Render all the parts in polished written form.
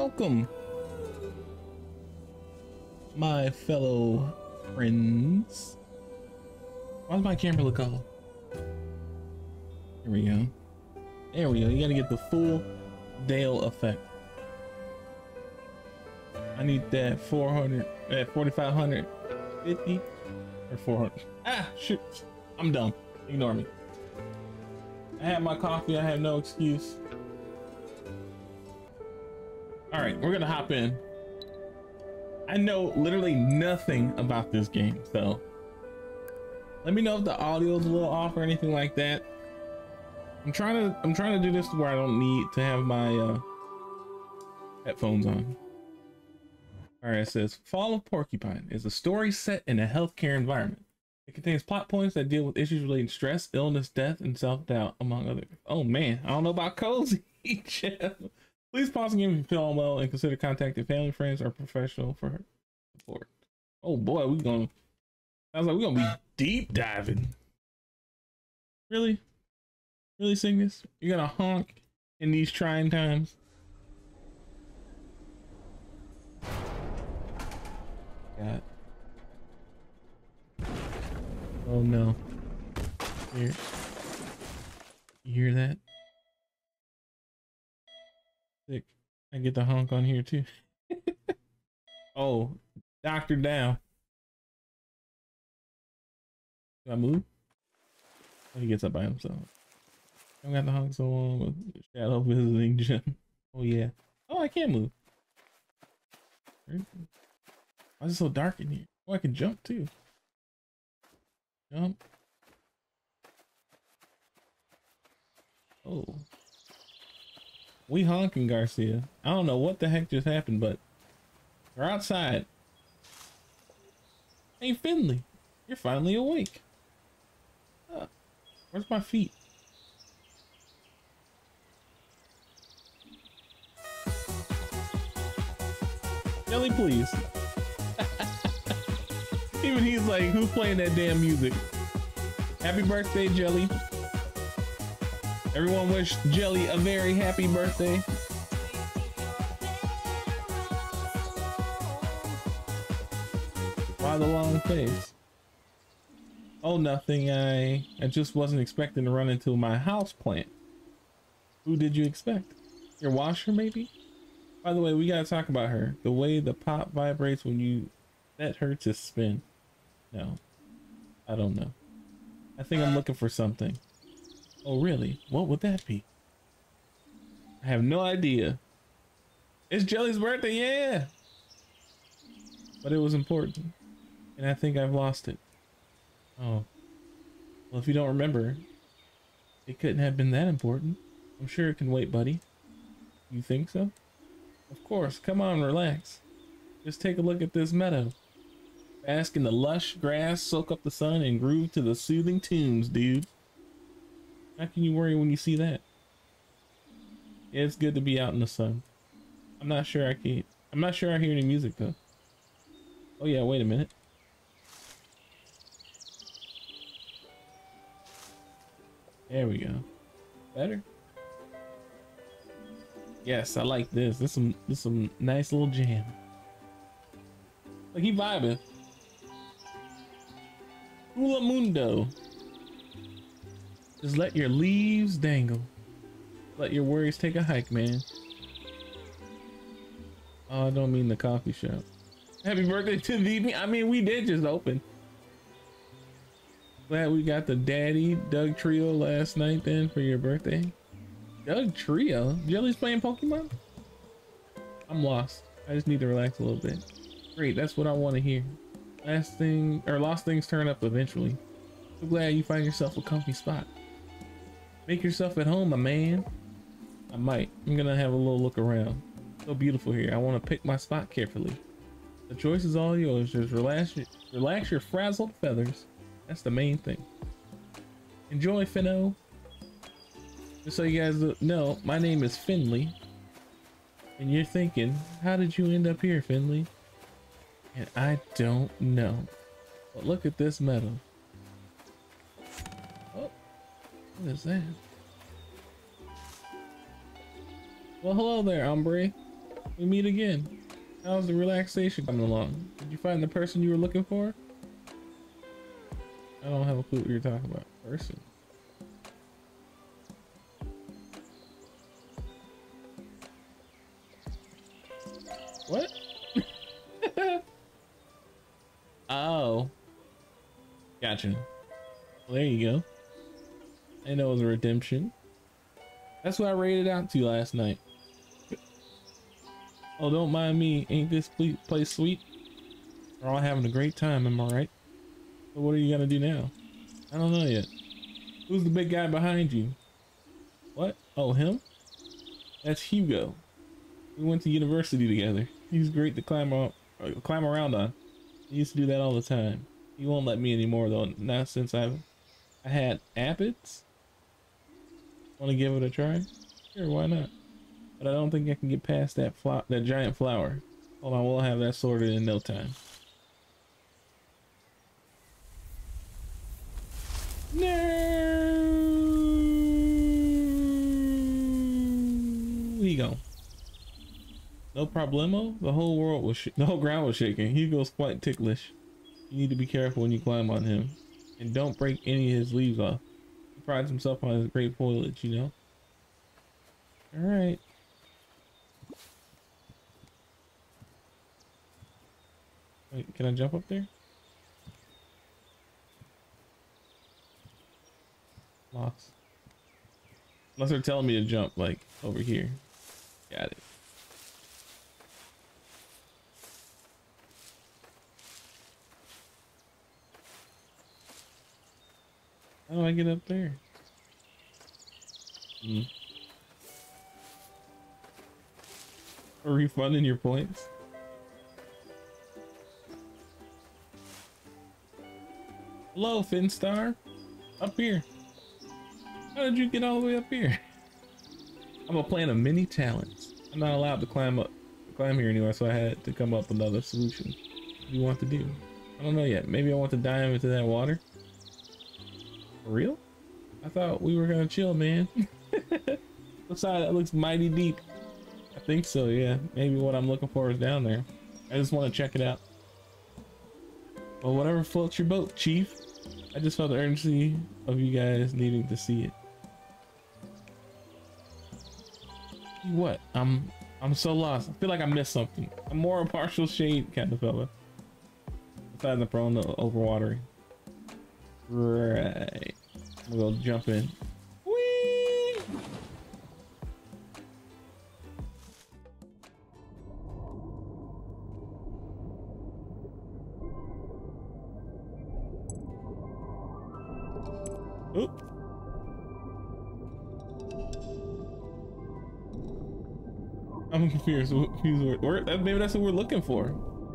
welcome, my fellow friends. Why does my camera look off? Here we go. There we go. You gotta get the full Dale effect. I need that 400, that 4,550 or 400. Ah, shoot. I'm dumb. Ignore me. I have my coffee. I have no excuse. All right, we're gonna hop in. I know literally nothing about this game, so let me know if the audio is a little off or anything like that. I'm trying to do this to where I don't need to have my headphones on. All right, it says Fall of Porcupine is a story set in a healthcare environment. It contains plot points that deal with issues relating to stress, illness, death, and self-doubt, among others. Oh man, I don't know about cozy. Jeff. Please pause the game if you feel unwell and consider contacting family, friends, or professional for support. Oh boy, sounds like we're gonna be deep diving. Really? Really, Cygnus? You're gonna honk in these trying times? God. Oh no. Here. You hear that? Sick. I get the honk on here too. Oh, Doctor down. Do I move? Oh, he gets up by himself. I got the honk so long with the shadow visiting Jim. Oh yeah. Oh, I can move. Why is it so dark in here? Oh, I can jump too. Jump. Oh. We honking, Garcia. I don't know what the heck just happened, but we're outside. Hey, Finley, you're finally awake. Where's my feet? Jelly, please. Even he's like, who's playing that damn music? Happy birthday, Jelly. Everyone wish Jelly a very happy birthday. Why the long face? Oh, nothing. I just wasn't expecting to run into my house plant. Who did you expect? Your washer, maybe? By the way, we gotta talk about her. The way the pop vibrates when you set her to spin. No, I don't know. I think I'm looking for something. Oh, really? What would that be? I have no idea. It's Jelly's birthday, yeah! But it was important, and I think I've lost it. Oh. Well, if you don't remember, it couldn't have been that important. I'm sure it can wait, buddy. You think so? Of course. Come on, relax. Just take a look at this meadow. Bask in the lush grass, soak up the sun, and groove to the soothing tunes, dude. How can you worry when you see that? Yeah, it's good to be out in the sun. I'm not sure I hear any music though. Oh yeah, wait a minute. There we go. Better? Yes, I like this. This some nice little jam. Like he vibing. Hula Mundo. Just let your leaves dangle. Let your worries take a hike, man. Oh, I don't mean the coffee shop. Happy birthday to VP. I mean, we did just open. Glad we got the Daddy Doug Trio last night then for your birthday. Doug Trio? Jelly's playing Pokemon? I'm lost. I just need to relax a little bit. Great, that's what I want to hear. Lost things turn up eventually. So glad you find yourself a comfy spot. Make yourself at home, my man. I might. I'm gonna have a little look around. So beautiful here. I want to pick my spot carefully. The choice is all yours. Just relax your frazzled feathers. That's the main thing. Enjoy, Finno. Just so you guys know, my name is Finley. And you're thinking, how did you end up here, Finley? And I don't know. But look at this meadow. Oh, what is that? Well, hello there, hombre. We meet again. How's the relaxation coming along? Did you find the person you were looking for? I don't have a clue what you're talking about. Person. What? Oh. Gotcha. Well, there you go. I know it was a redemption. That's what I rated out to last night. Oh, don't mind me. Ain't this place sweet? We're all having a great time, am I right? So what are you gonna do now? I don't know yet. Who's the big guy behind you? What? Oh, him? That's Hugo. We went to university together. He's great to climb around on. He used to do that all the time. He won't let me anymore though. Not since I had aphids. Want to give it a try? Sure, why not? But I don't think I can get past that giant flower. Hold on, we'll have that sorted in no time. No. Here you go. No problemo. The whole ground was shaking. Hugo's quite ticklish. You need to be careful when you climb on him, and don't break any of his leaves off. He prides himself on his great foliage, you know. All right. Wait, can I jump up there? Locks. Unless they're telling me to jump, like, over here. Got it. How do I get up there? Are refunding your points? Hello, Finstar. Up here. How did you get all the way up here? I'm a plan of many talents. I'm not allowed to climb here anywhere, so I had to come up with another solution. What do you want to do? I don't know yet. Maybe I want to dive into that water. For real? I thought we were gonna chill, man. Besides, that looks mighty deep. I think so, yeah. Maybe what I'm looking for is down there. I just want to check it out. Well, whatever floats your boat, Chief. I just felt the urgency of you guys needing to see it. What? I'm so lost. I feel like I missed something. I'm more a partial shade kind of fella. Besides the prone to overwatering. Right. We'll jump in. Whee! Oop. I'm confused. Maybe that's what we're looking for.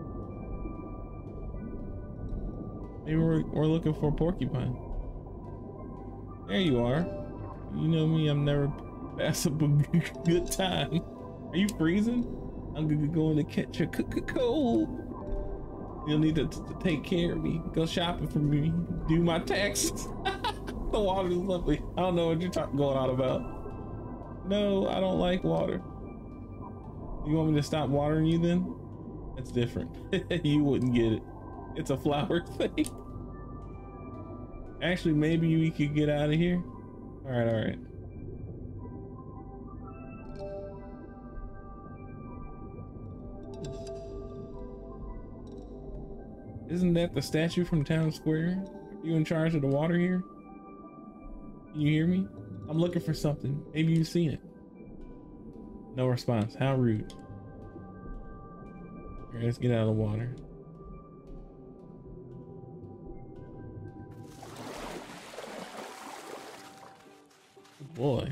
Maybe we're looking for Porcupine. There you are. You know me, I'm never pass up a good time. Are you freezing? I'm going to catch a cold. You'll need to take care of me. Go shopping for me. Do my taxes. The water is lovely. I don't know what you're going on about. No, I don't like water. You want me to stop watering you then? That's different. You wouldn't get it. It's a flower thing. Actually, maybe we could get out of here. All right. Isn't that the statue from Town Square? Are you in charge of the water here? Can you hear me? I'm looking for something. Maybe you've seen it. No response. How rude. All right, let's get out of the water. Good boy.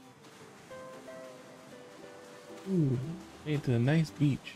Ooh, made to a nice beach.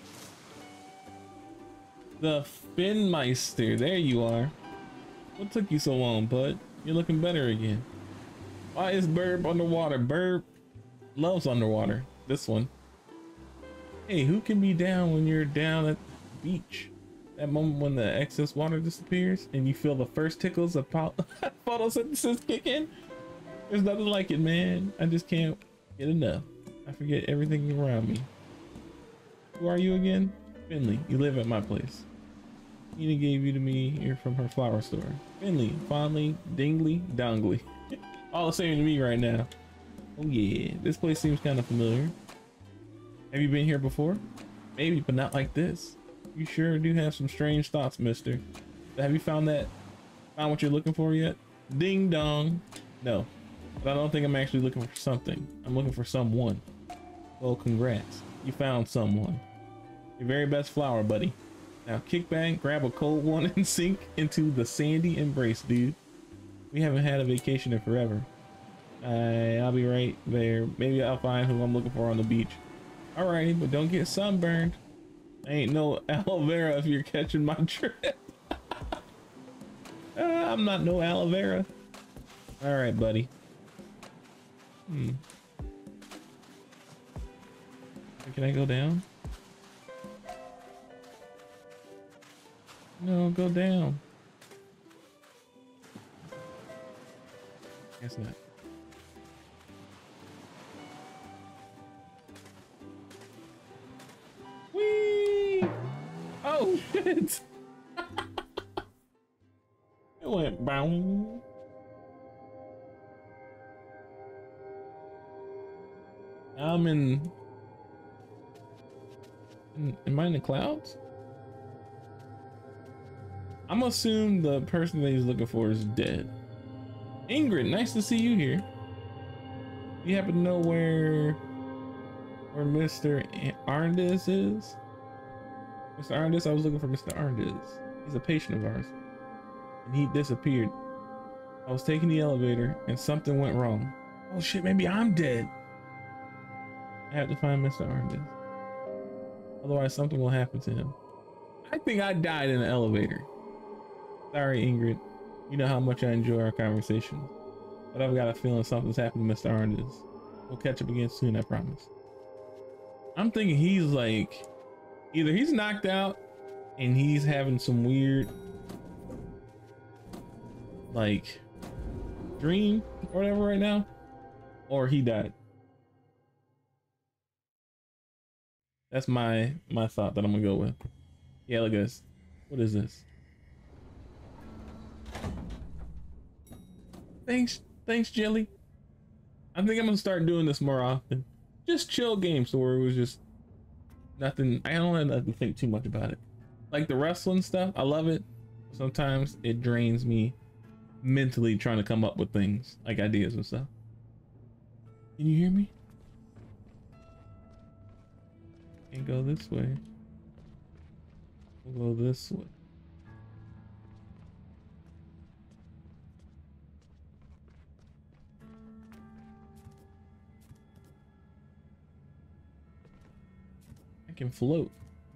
The Finmeister. There you are. What took you so long, bud? You're looking better again. Why is Burb underwater? Burb loves underwater. This one. Hey, who can be down when you're down at the beach? That moment when the excess water disappears and you feel the first tickles of photosynthesis kick in? There's nothing like it, man. I just can't get enough. I forget everything around me. Who are you again? Finley, you live at my place. Nina gave you to me. You're from her flower store. Finley, fondly, dingly, dongly. All the same to me right now. Oh yeah, this place seems kind of familiar. Have you been here before? Maybe, but not like this. You sure do have some strange thoughts, mister. Have you found what you're looking for yet? Ding dong. No, but I don't think I'm actually looking for something. I'm looking for someone. Well, congrats. You found someone. Your very best flower, buddy. Now kick back, grab a cold one, and sink into the sandy embrace, dude. We haven't had a vacation in forever. I'll be right there. Maybe I'll find who I'm looking for on the beach. Alrighty, but don't get sunburned. Ain't no aloe vera if you're catching my drift. I'm not no aloe vera. Alright, buddy. Can I go down? No, go down. Guess not. Whee! Oh shit! It went boom. I'm am I in the clouds? I'm gonna assume the person that he's looking for is dead. Ingrid, nice to see you here. You happen to know where Mr. Arndis is? Mr. Arndis, I was looking for Mr. Arndis. He's a patient of ours, and he disappeared. I was taking the elevator, and something went wrong. Oh shit, maybe I'm dead. I have to find Mr. Arndis. Otherwise, something will happen to him. I think I died in the elevator. Sorry, Ingrid. You know how much I enjoy our conversations, but I've got a feeling something's happened to Mr. Arndis. We'll catch up again soon, I promise. I'm thinking he's like, either he's knocked out and he's having some weird, like, dream or whatever right now, or he died. That's my thought that I'm gonna go with. Yeah, look at this. What is this? Thanks, Jelly. I think I'm gonna start doing this more often. Just chill games where it was just nothing. I don't have to think too much about it. Like the wrestling stuff, I love it. Sometimes it drains me mentally trying to come up with things, like ideas and stuff. Can you hear me? Can't go this way. We'll go this way. I can float.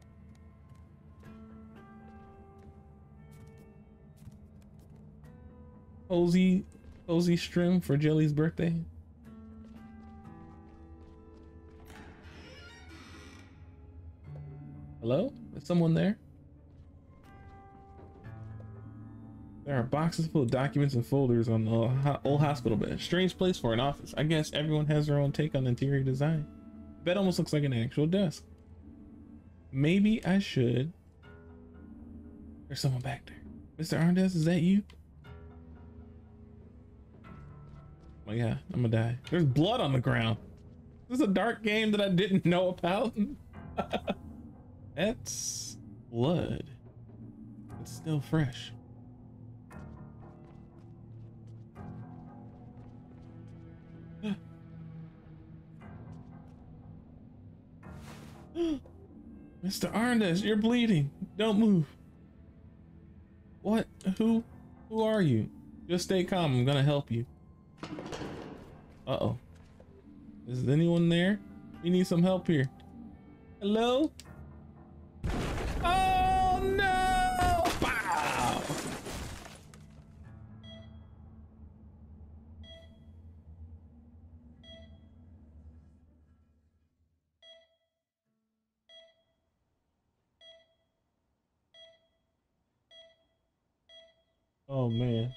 Cozy string for Jelly's birthday. Hello? Is someone there? There are boxes full of documents and folders on the old hospital bed. Strange place for an office. I guess everyone has their own take on interior design. The bed almost looks like an actual desk. Maybe I should. There's someone back there. Mr. Arndis, is that you? Oh yeah, I'm gonna die. There's blood on the ground. This is a dark game that I didn't know about. That's blood. It's still fresh. Mr. Arndis, you're bleeding. Don't move. What? Who are you? Just stay calm. I'm gonna help you. Uh-oh. Is anyone there? We need some help here. Hello? Oh no! Wow! Oh man.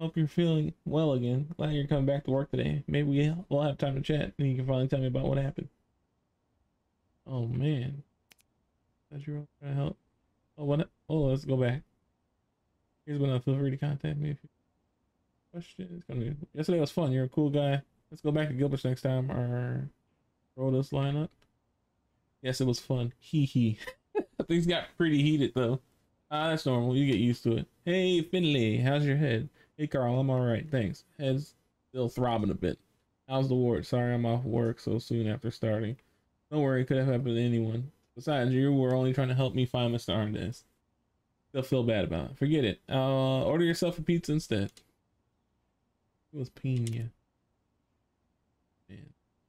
Hope you're feeling well again. Glad you're coming back to work today. Maybe we'll have time to chat and you can finally tell me about what happened. Oh man. Glad you're all trying to help. Oh, what? Oh, let's go back. Here's when I feel free to contact me if you have questions. Yesterday was fun. You're a cool guy. Let's go back to Gilbert's next time or throw this line up. Yes, it was fun. Hee hee. Things got pretty heated though. Ah, that's normal. You get used to it. Hey, Finley, how's your head? Hey, Carl, I'm all right. Thanks. Head's still throbbing a bit. How's the ward? Sorry I'm off work so soon after starting. Don't worry, it could have happened to anyone. Besides, you were only trying to help me find Mr. Arndez. Still feel bad about it. Forget it. Order yourself a pizza instead. It was Pina. Man.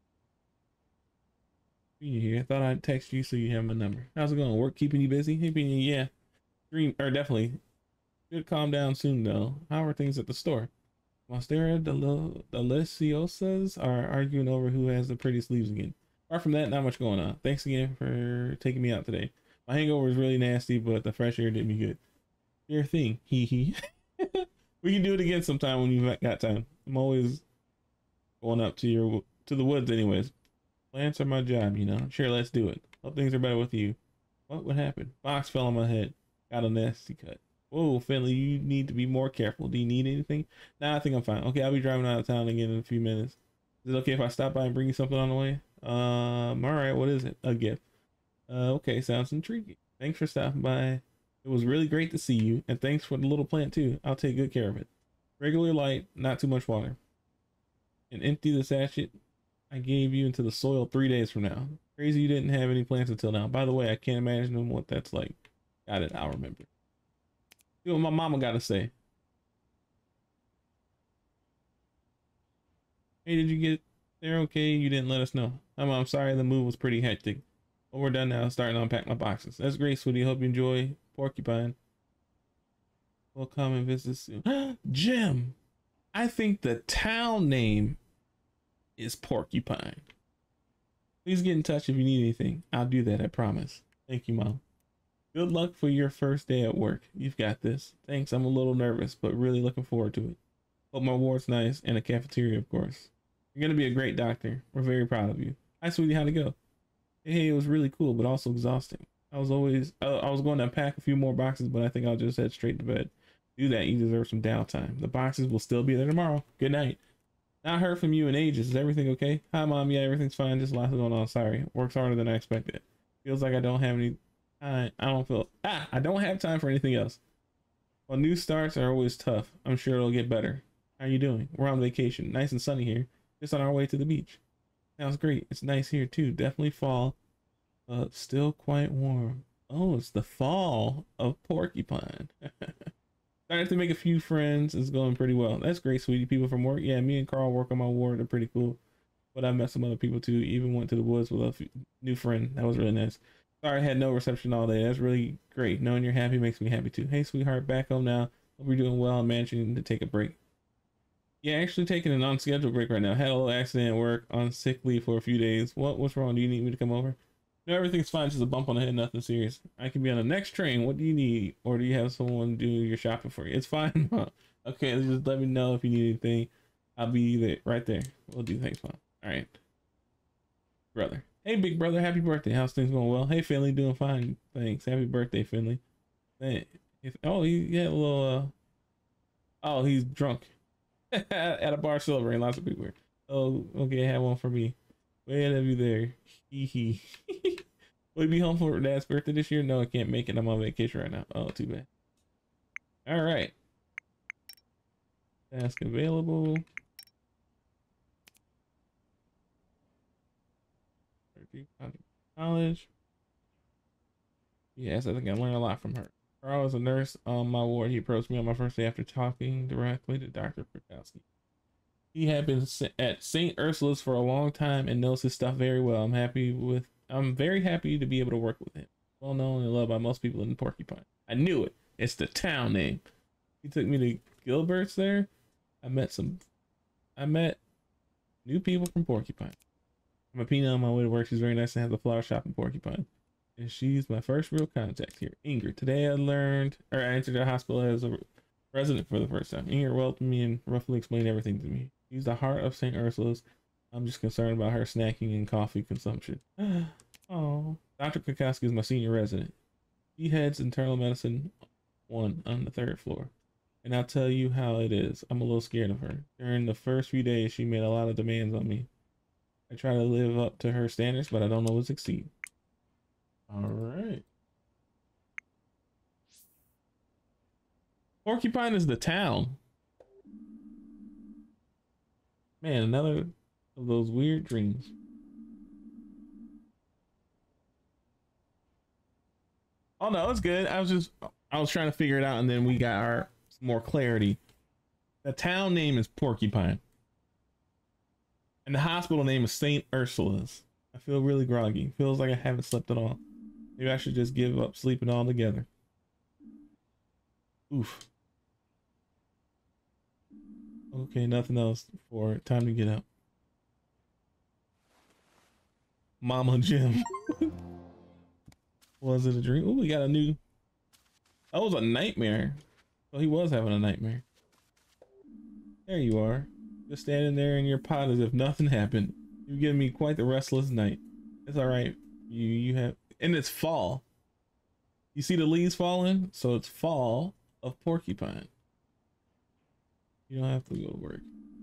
Pina here. I thought I'd text you so you have my number. How's it going? Work keeping you busy? Hey, Pina, yeah. Definitely. Should calm down soon though. How are things at the store? Monstera Deliciosas are arguing over who has the pretty sleeves again. Apart from that, not much going on. Thanks again for taking me out today. My hangover is really nasty, but the fresh air did me good. Your thing, hee hee. We can do it again sometime when you've got time. I'm always going up to the woods anyways. Plants are my job, you know. Sure, let's do it. Hope things are better with you. What happened? Box fell on my head. Got a nasty cut. Whoa, Finley, you need to be more careful. Do you need anything? Nah, I think I'm fine. Okay, I'll be driving out of town again in a few minutes. Is it okay if I stop by and bring you something on the way? All right, what is it? A gift. Okay, sounds intriguing. Thanks for stopping by. It was really great to see you, and thanks for the little plant too. I'll take good care of it. Regular light, not too much water. And empty the sachet I gave you into the soil 3 days from now. Crazy you didn't have any plants until now. By the way, I can't imagine what that's like. Got it, I'll remember. See what my mama gotta say. Hey, did you get there okay? You didn't let us know. I'm sorry, the move was pretty hectic. But we're done now, starting to unpack my boxes. That's great, sweetie. Hope you enjoy Porcupine. We'll come and visit soon. Jim! I think the town name is Porcupine. Please get in touch if you need anything. I'll do that, I promise. Thank you, Mom. Good luck for your first day at work. You've got this. Thanks, I'm a little nervous, but really looking forward to it. Hope my ward's nice, and a cafeteria, of course. You're gonna be a great doctor. We're very proud of you. Hi, sweetie, how'd it go? Hey, it was really cool, but also exhausting. I was going to unpack a few more boxes, but I think I'll just head straight to bed. Do that, you deserve some downtime. The boxes will still be there tomorrow. Good night. Not heard from you in ages. Is everything okay? Hi, Mom. Yeah, everything's fine. Just lots going on. Sorry. Works harder than I expected. Feels like I don't have any time. I don't have time for anything else. Well, new starts are always tough. I'm sure it'll get better. How are you doing? We're on vacation. Nice and sunny here. Just on our way to the beach. Sounds great. It's nice here too. Definitely fall. Still quite warm. Oh, it's the fall of Porcupine. Starting to make a few friends. It's going pretty well. That's great, sweetie. People from work. Yeah, me and Carl work on my ward. They're pretty cool. But I met some other people too. Even went to the woods with a new friend. That was really nice. Sorry I had no reception all day. That's really great. Knowing you're happy makes me happy too. Hey, sweetheart, back home now. Hope you're doing well. I'm managing to take a break. Yeah, actually taking an unscheduled break right now. Had a little accident at work, on sick leave for a few days. What's wrong? Do you need me to come over? No, everything's fine. Just a bump on the head, nothing serious. I can be on the next train. What do you need? Or do you have someone do your shopping for you? It's fine, Mom. Okay, just let me know if you need anything. I'll be there, right there. We'll do. Thanks, Mom. All right. Brother. Hey, big brother. Happy birthday. How's things going? Well, hey, Finley. Doing fine. Thanks. Happy birthday, Finley. Hey, oh, he had a little, oh, he's drunk. At a bar celebrating. Lots of people here. Oh, okay. Have one for me. Way ahead of you there. Hee hee. Will you be home for Dad's birthday this year? No, I can't make it. I'm on vacation right now. Oh, too bad. All right. Task available. College. Yes, I think I learned a lot from her. Carl is a nurse on my ward. He approached me on my first day after talking directly to Dr. Krakowski. He had been at St. Ursula's for a long time and knows his stuff very well. I'm very happy to be able to work with him. Well known and loved by most people in Porcupine. I knew it. It's the town name. He took me to Gilbert's there. I met new people from Porcupine. I'm a peanut on my way to work. She's very nice to have the flower shop in Porcupine. And she's my first real contact here. Ingrid. Today I entered the hospital as a Resident for the first time. Inger welcomed me and roughly explained everything to me. She's the heart of St. Ursula's. I'm just concerned about her snacking and coffee consumption. Oh, Dr. Kakowski is my senior resident. He heads internal medicine 1 on the 3rd floor. And I'll tell you how it is. I'm a little scared of her. During the first few days, she made a lot of demands on me. I try to live up to her standards, but I don't always succeed. All right. Porcupine is the town. Man, another of those weird dreams. Oh no, it's good. I was trying to figure it out, and then we got our more clarity. The town name is Porcupine. And the hospital name is St. Ursula's. I feel really groggy. Feels like I haven't slept at all. Maybe I should just give up sleeping altogether. Oof. Okay, nothing else for it. Time to get up. Mama Jim. Was it a dream? Oh, we got a new... That was a nightmare. Oh, he was having a nightmare. There you are. Just standing there in your pot as if nothing happened. You've given me quite the restless night. It's all right. You have... And it's fall. You see the leaves falling? So it's fall of Porcupine. You don't have to go to work.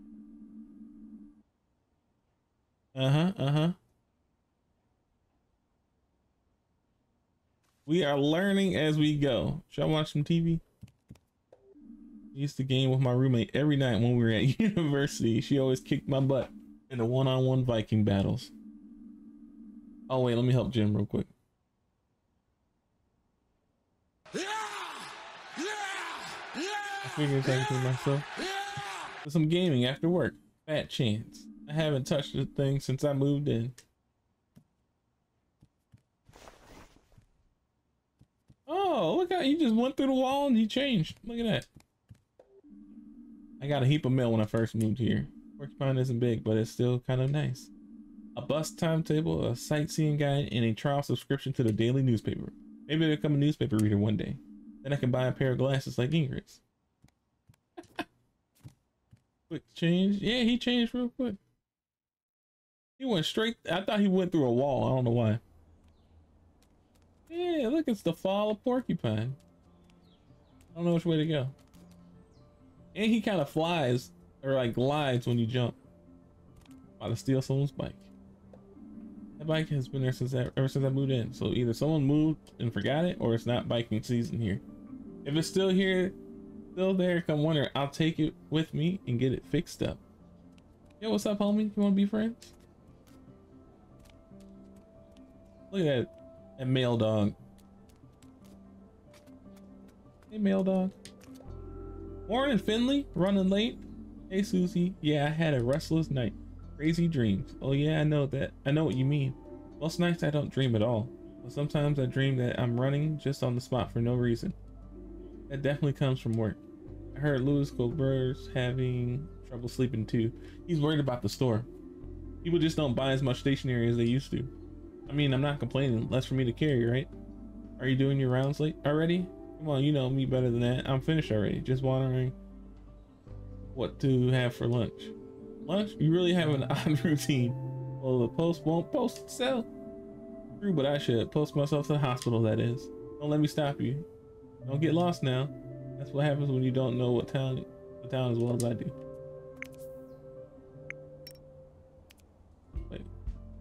We are learning as we go. Should I watch some TV? I used to game with my roommate every night when we were at university. She always kicked my butt in the one-on-one Viking battles. Oh wait, let me help Jim real quick. I figured everything myself. For some gaming after work. Fat chance. I haven't touched the thing since I moved in. Oh, look how he just went through the wall and he changed. Look at that. I got a heap of mail when I first moved here. Porcupine isn't big, but it's still kind of nice. A bus timetable, a sightseeing guide, and a trial subscription to the daily newspaper. Maybe I'll become a newspaper reader one day. Then I can buy a pair of glasses like Ingrid's. Quick change. Yeah, he changed real quick. He went straight. I thought he went through a wall. I don't know why. Yeah, look, it's the fall of Porcupine. I don't know which way to go. And he kind of flies or like glides when you jump. About to steal someone's bike. That bike has been there ever since I moved in. So either someone moved and forgot it, or it's not biking season here. If it's still here, still there, come wonder, I'll take it with me and get it fixed up. Yo, what's up, homie? You want to be friends? Look at that male dog. Hey, male dog. Morning, Finley. Running late. Hey, Susie. Yeah, I had a restless night. Crazy dreams. Oh yeah, I know that. I know what you mean. Most nights I don't dream at all. But sometimes I dream that I'm running just on the spot for no reason. That definitely comes from work. I heard Louis Goldberg's having trouble sleeping too. He's worried about the store. People just don't buy as much stationery as they used to. I mean, I'm not complaining. Less for me to carry, right? Are you doing your rounds late already? Come on, you know me better than that. I'm finished already. Just wondering what to have for lunch. Lunch? You really have an odd routine. Well, the post won't post itself. True, but I should post myself to the hospital, that is. Don't let me stop you. Don't get lost now. That's what happens when you don't know the town as well as I do. Wait.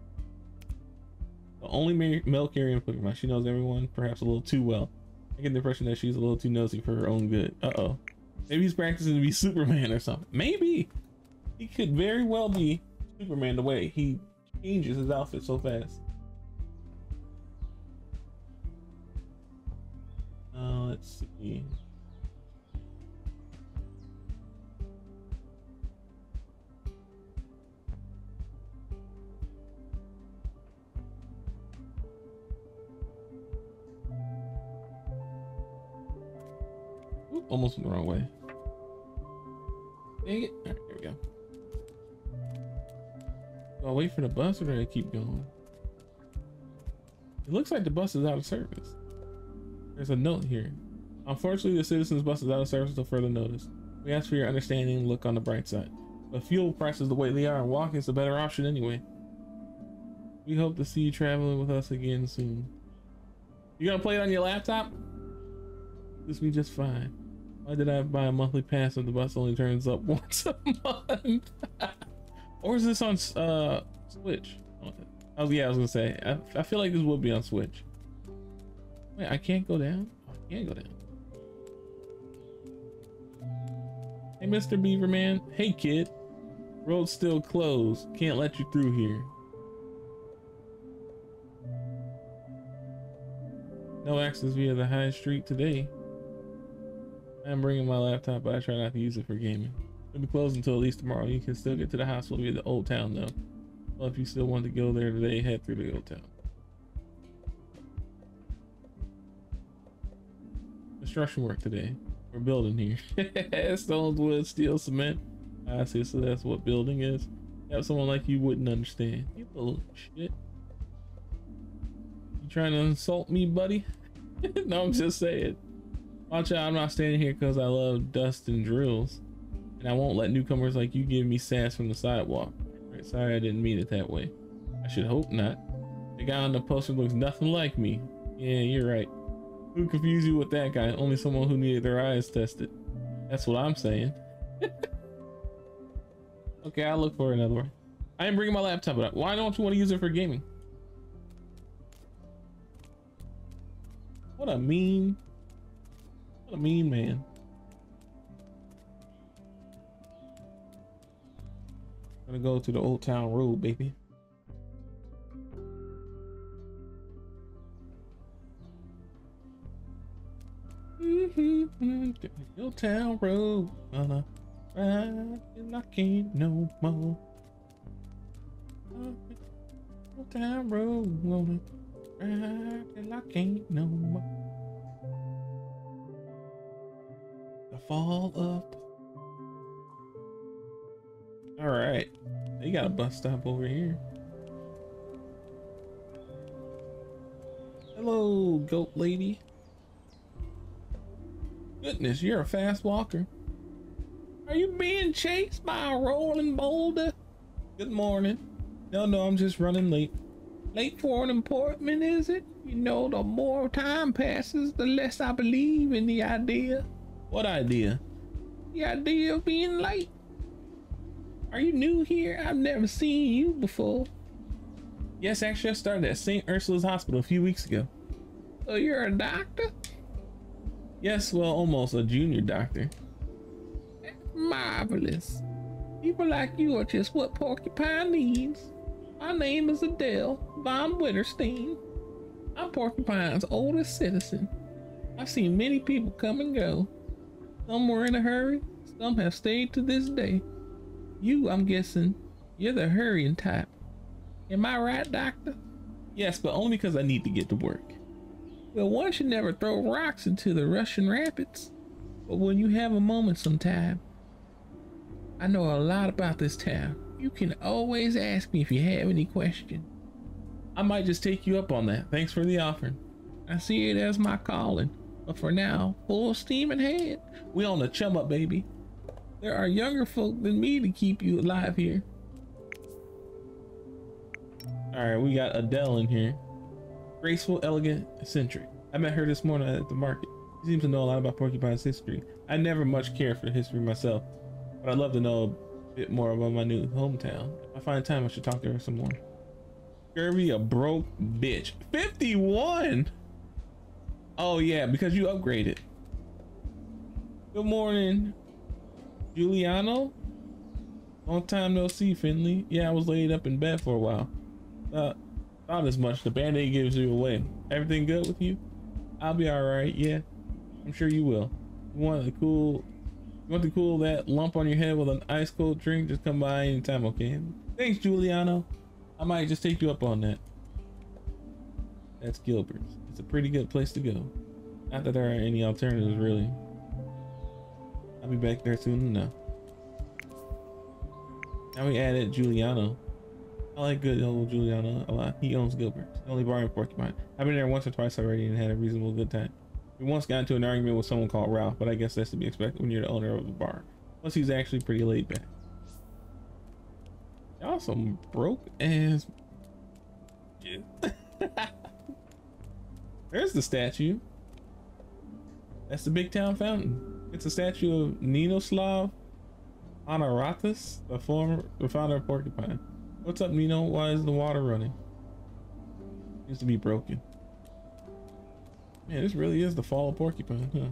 The only male carrier in Pokemon. She knows everyone perhaps a little too well. I get the impression that she's a little too nosy for her own good. Uh-oh. Maybe he's practicing to be Superman or something. Maybe. He could very well be Superman the way he changes his outfit so fast. Let's see. Oop, almost went the wrong way. Dang it. All right, here we go. Do I wait for the bus or do I keep going? It looks like the bus is out of service. There's a note here. Unfortunately, the citizens bus is out of service until further notice. We ask for your understanding and look on the bright side. But fuel prices the way they are and walking is a better option anyway. We hope to see you traveling with us again soon. You gonna play it on your laptop? This will be just fine. Why did I buy a monthly pass if the bus only turns up once a month? Or is this on Switch? Oh yeah, I was gonna say, I feel like this would be on Switch. Wait, I can't go down? Oh, I can't go down. Hey, Mr. Beaverman. Hey, kid. Road's still closed. Can't let you through here. No access via the high street today. I'm bringing my laptop, but I try not to use it for gaming. It'll be closed until at least tomorrow. You can still get to the hospital via the old town though. Well, if you still want to go there today, head through the old town. Construction work today. We're building here. Stones, wood, steel, cement. I see, so that's what building is. Have someone like you wouldn't understand. You little shit. You trying to insult me, buddy? No, I'm just saying. Watch out, I'm not standing here because I love dust and drills. And I won't let newcomers like you give me sass from the sidewalk. Right, sorry, I didn't mean it that way. I should hope not. The guy on the poster looks nothing like me. Yeah, you're right. Who confused you with that guy? Only someone who needed their eyes tested. That's what I'm saying. Okay, I'll look for another one. I am bringing my laptop up. Why don't you want to use it for gaming? What a mean man. Gonna go to the old town road, baby. The old town road, gonna ride till I can't no more. Old town road, gonna ride till I can't no more. The fall up. All right, they got a bus stop over here. Hello, goat lady. Goodness, you're a fast walker. Are you being chased by a rolling boulder? Good morning. No, I'm just running late. Late for an appointment, is it? You know, the more time passes, the less I believe in the idea. What idea? The idea of being late. Are you new here? I've never seen you before. Yes, actually, I started at St. Ursula's Hospital a few weeks ago. So you're a doctor? Yes, well, almost a junior doctor. Marvelous. People like you are just what Porcupine needs. My name is Adele von Winterstein. I'm Porcupine's oldest citizen. I've seen many people come and go. Some were in a hurry, some have stayed to this day. You, I'm guessing, you're the hurrying type. Am I right, doctor? Yes, but only because I need to get to work. Well, one should never throw rocks into the Russian rapids. But when you have a moment sometime, I know a lot about this town. You can always ask me if you have any questions. I might just take you up on that. Thanks for the offering. I see it as my calling. But for now, full steam ahead. We on the chum up, baby. There are younger folk than me to keep you alive here. All right, we got Adele in here. Graceful, elegant, eccentric. I met her this morning at the market. She seems to know a lot about Porcupine's history. I never much cared for the history myself, but I'd love to know a bit more about my new hometown. If I find time, I should talk to her some more. Scurvy, a broke bitch. 51! Oh yeah, because you upgraded. Good morning, Giuliano. Long time no see, Finley. Yeah, I was laid up in bed for a while. Not as much. The band-aid gives you away. Everything good with you? I'll be all right. Yeah, I'm sure you will. You want to cool that lump on your head with an ice cold drink? Just come by anytime, okay? Thanks, Giuliano. I might just take you up on that. That's Gilbert's. It's a pretty good place to go. Not that there are any alternatives, really. I'll be back there soon enough. Now we added Giuliano. I like good old Giuliano a lot. He owns Gilbert's. Only bar in Porcupine. I've been there once or twice already and had a reasonable good time. We once got into an argument with someone called Ralph, but I guess that's to be expected when you're the owner of a bar. Plus, he's actually pretty laid back. Y'all some broke ass. Yeah. There's the statue. That's the Big Town Fountain. It's a statue of Ninoslav Honoratus, the founder of Porcupine. What's up, Nino? Why is the water running? Seems to be broken. Man, this really is the fall of Porcupine, huh?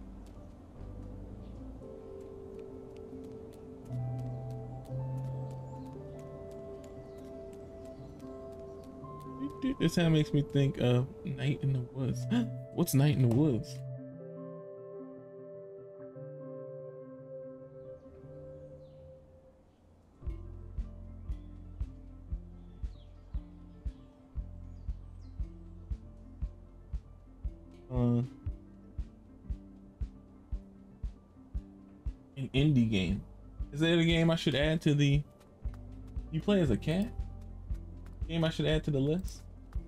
This kind of makes me think of Night in the Woods. What's Night in the Woods? An indie game. Is that a game I should add to the... You play as a cat? Game I should add to the list?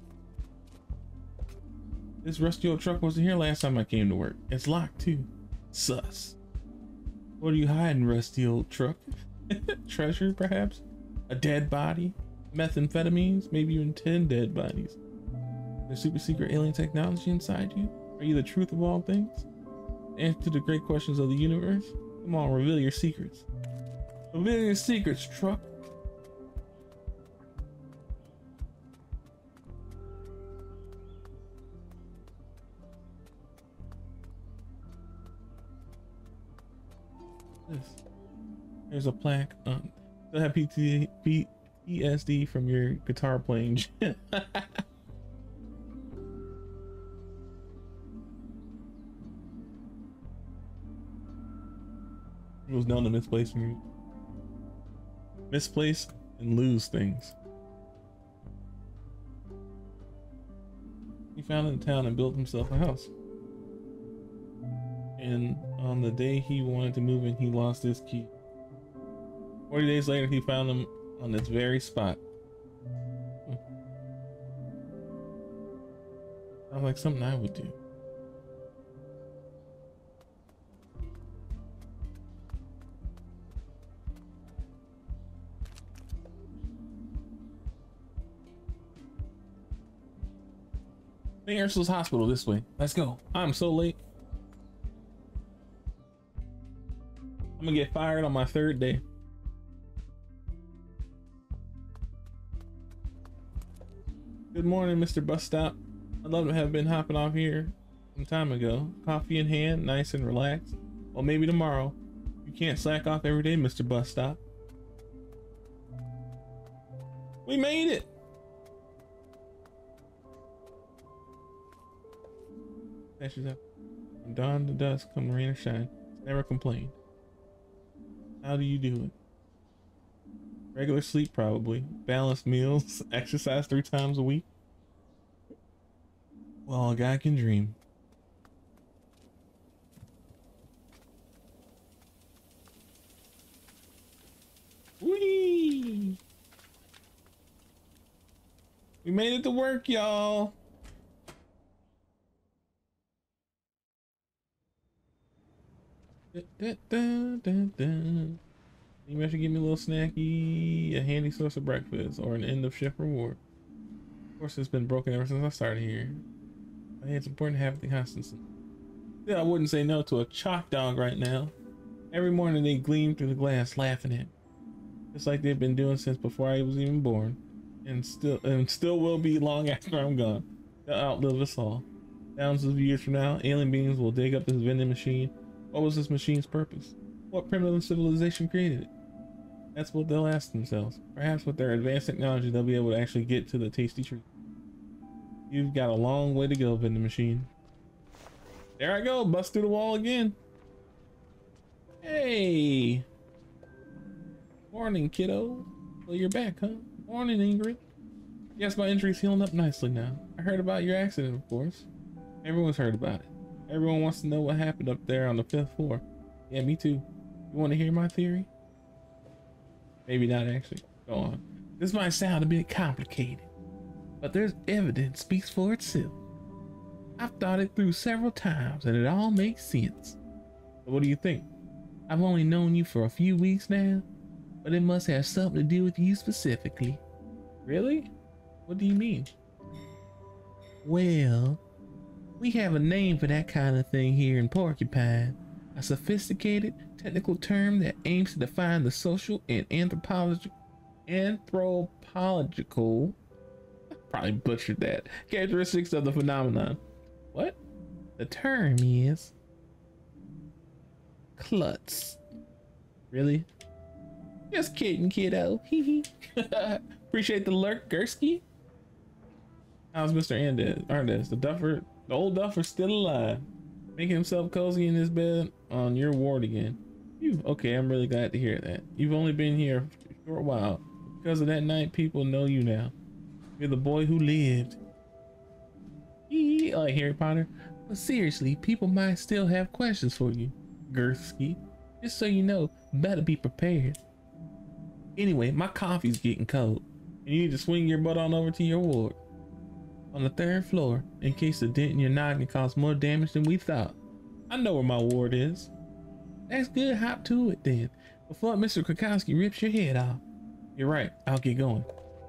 This rusty old truck wasn't here last time I came to work. It's locked too. Sus. What are you hiding, rusty old truck? Treasure, perhaps? A dead body? Methamphetamines? Maybe even 10 dead bodies. There's super secret alien technology inside you? Are you the truth of all things? Answer to the great questions of the universe? Come on, reveal your secrets. Reveal your secrets, truck. There's a plaque on. Still have PTSD from your guitar playing. It was known to misplace and lose things. He found it in town and built himself a house. And on the day he wanted to move in, he lost his key. 40 days later, he found him on this very spot. Sounds like something I would do. St. Ursula's Hospital this way. Let's go. I'm so late. I'm gonna get fired on my third day. Good morning, Mr. Bus Stop. I'd love to have been hopping off here some time ago. Coffee in hand, nice and relaxed. Well, maybe tomorrow. You can't slack off every day, Mr. Bus Stop. We made it. From dawn to dusk, come rain or shine. Never complain. How do you do it? Regular sleep, probably. Balanced meals. Exercise 3 times a week. Well, a guy can dream. Whee! We made it to work, y'all. You should give me a little snacky, a handy source of breakfast, or an end of shift reward. Of course, it's been broken ever since I started here. Hey, it's important to have the constancy. Yeah, I wouldn't say no to a chalk dog right now. Every morning they gleam through the glass, laughing at me, just like they've been doing since before I was even born, and still will be long after I'm gone. They'll outlive us all. Thousands of years from now, alien beings will dig up this vending machine. What was this machine's purpose? What primitive civilization created it? That's what they'll ask themselves. Perhaps with their advanced technology, they'll be able to actually get to the tasty treat. You've got a long way to go, vending machine. There I go, bust through the wall again. Hey. Morning, kiddo. Well, you're back, huh? Morning, Ingrid. Yes, my injury's healing up nicely now. I heard about your accident, of course. Everyone's heard about it. Everyone wants to know what happened up there on the 5th floor. Yeah, me too. You want to hear my theory? Maybe not, actually. Go on. This might sound a bit complicated, but there's evidence speaks for itself. I've thought it through several times and it all makes sense. So what do you think? I've only known you for a few weeks now, but it must have something to do with you specifically. Really? What do you mean? Well, we have a name for that kind of thing here in Porcupine. A sophisticated technical term that aims to define the social and anthropological, probably butchered that, characteristics of the phenomenon. What? The term is klutz. Really? Just kidding, kiddo. Appreciate the lurk, Gursky. How's Mr. Arndez? The old duffer's still alive, making himself cozy in his bed on your ward again. Phew. Okay, I'm really glad to hear that. You've only been here for a short while. Because of that night, people know you now. You're the boy who lived. Like Harry Potter. But seriously, people might still have questions for you, Gursky. Just so you know, better be prepared. Anyway, my coffee's getting cold, and you need to swing your butt on over to your ward on the 3rd floor in case the dent in your noggin caused more damage than we thought. I know where my ward is. That's good. Hop to it then, before Mr. Krakowski rips your head off. You're right. I'll get going.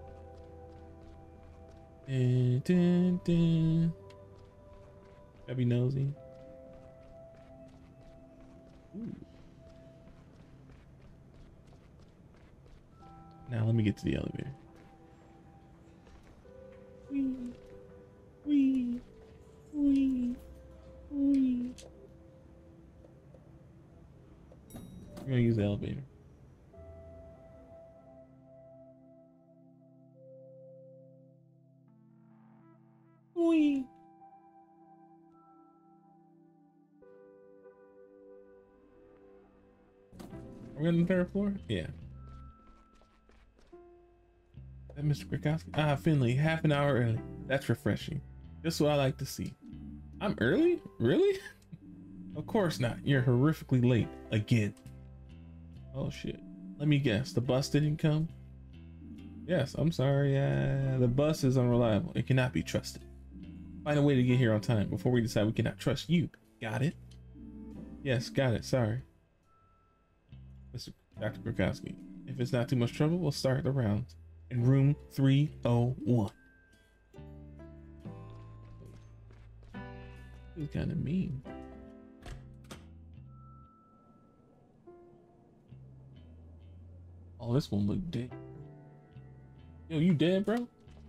Dun, dun, dun. Gotta be nosy. Ooh. Now let me get to the elevator. Wee, wee, wee, wee. I'm gonna use the elevator. Wee. Are we on the 3rd floor? Yeah. That Mr. Krakowski? Ah, Finley, half an hour early. That's refreshing. Just what I like to see. I'm early? Really? Of course not. You're horrifically late again. Oh shit. Let me guess. The bus didn't come? Yes, I'm sorry. The bus is unreliable. It cannot be trusted. Find a way to get here on time before we decide we cannot trust you. Got it? Yes, got it. Sorry. Dr. Krakowski. If it's not too much trouble, we'll start the rounds in room 301. He's kind of mean. Oh, this one look dead. Yo, you dead, bro?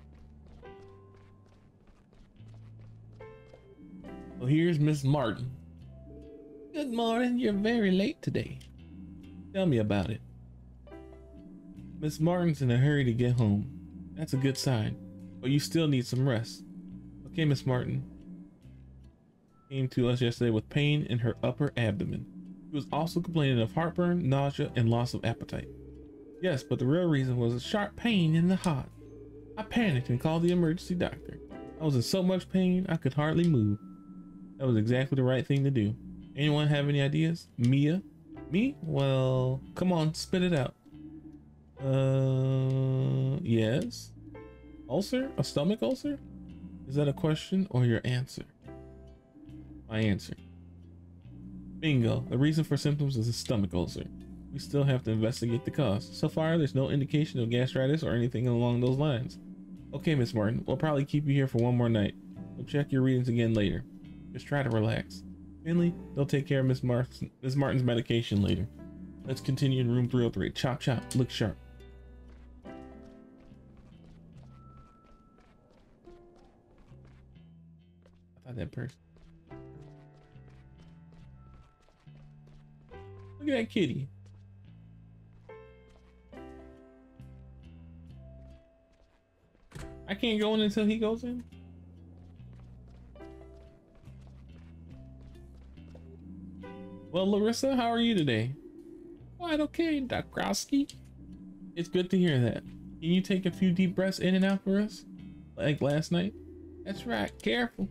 Well, here's Miss Martin. Good morning. You're very late today. Tell me about it. Miss Martin's in a hurry to get home. That's a good sign, but you still need some rest. Okay, Miss Martin came to us yesterday with pain in her upper abdomen. She was also complaining of heartburn, nausea, and loss of appetite. Yes, but the real reason was a sharp pain in the heart. I panicked and called the emergency doctor. I was in so much pain I could hardly move. That was exactly the right thing to do. Anyone have any ideas? Mia? Me? Well, come on, spit it out. Yes. Ulcer? A stomach ulcer? Is that a question or your answer? My answer. Bingo. The reason for symptoms is a stomach ulcer. We still have to investigate the cause. So far, there's no indication of gastritis or anything along those lines. Okay, Miss Martin, we'll probably keep you here for one more night. We'll check your readings again later. Just try to relax. Finley, they'll take care of Miss Martin's medication later. Let's continue in room 303. Chop chop, look sharp. I thought that person. Look at that kitty. I can't go in until he goes in. Well, Larissa, how are you today? Quite okay, Dakrowski. It's good to hear that. Can you take a few deep breaths in and out for us? Like last night? That's right, careful.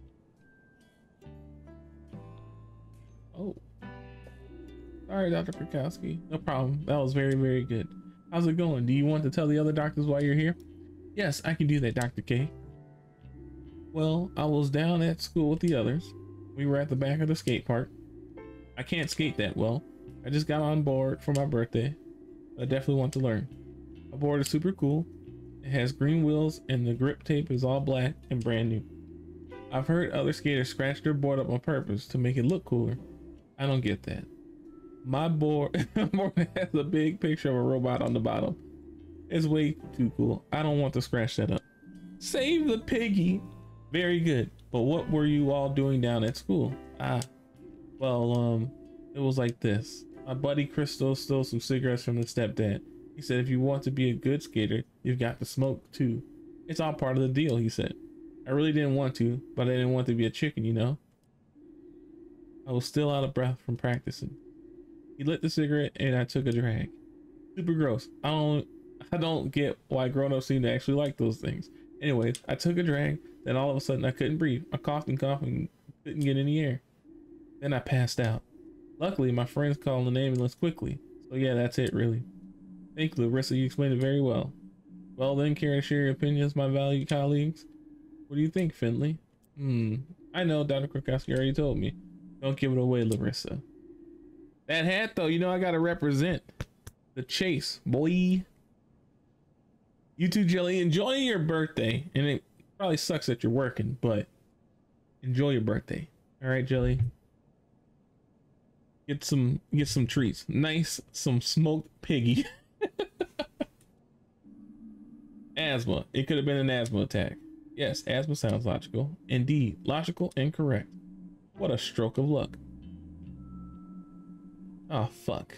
Oh. Sorry, Dr. Krakowski. No problem. That was very, very good. How's it going? Do you want to tell the other doctors why you're here? Yes, I can do that, Dr. K. Well, I was down at school with the others. We were at the back of the skate park. I can't skate that well. I just got on board for my birthday. I definitely want to learn. My board is super cool. It has green wheels and the grip tape is all black and brand new. I've heard other skaters scratch their board up on purpose to make it look cooler. I don't get that. My board has a big picture of a robot on the bottom. It's way too cool. I don't want to scratch that up. Save the piggy. Very good. But what were you all doing down at school? Well, it was like this. My buddy Crystal stole some cigarettes from the stepdad. He said if you want to be a good skater, you've got to smoke too. It's all part of the deal, he said. I really didn't want to, but I didn't want to be a chicken, you know? I was still out of breath from practicing. He lit the cigarette and I took a drag. Super gross. I don't get why grown-ups seem to actually like those things. Anyways, I took a drag, then all of a sudden I couldn't breathe. I coughed and coughed and couldn't get any air. Then I passed out. Luckily, my friends called an ambulance quickly. So yeah, that's it really. Thank you, Larissa, you explained it very well. Well then, care to share your opinions, my valued colleagues? What do you think, Finley? I know, Dr. Krakowski already told me. Don't give it away, Larissa. That hat though, you know I gotta represent the chase, boy. You too, Jelly, enjoy your birthday. And it probably sucks that you're working, but enjoy your birthday. All right, Jelly. Get some treats. Nice, some smoked piggy. Asthma. It could have been an asthma attack. Yes, asthma sounds logical. Indeed, logical and correct. What a stroke of luck. Oh, fuck.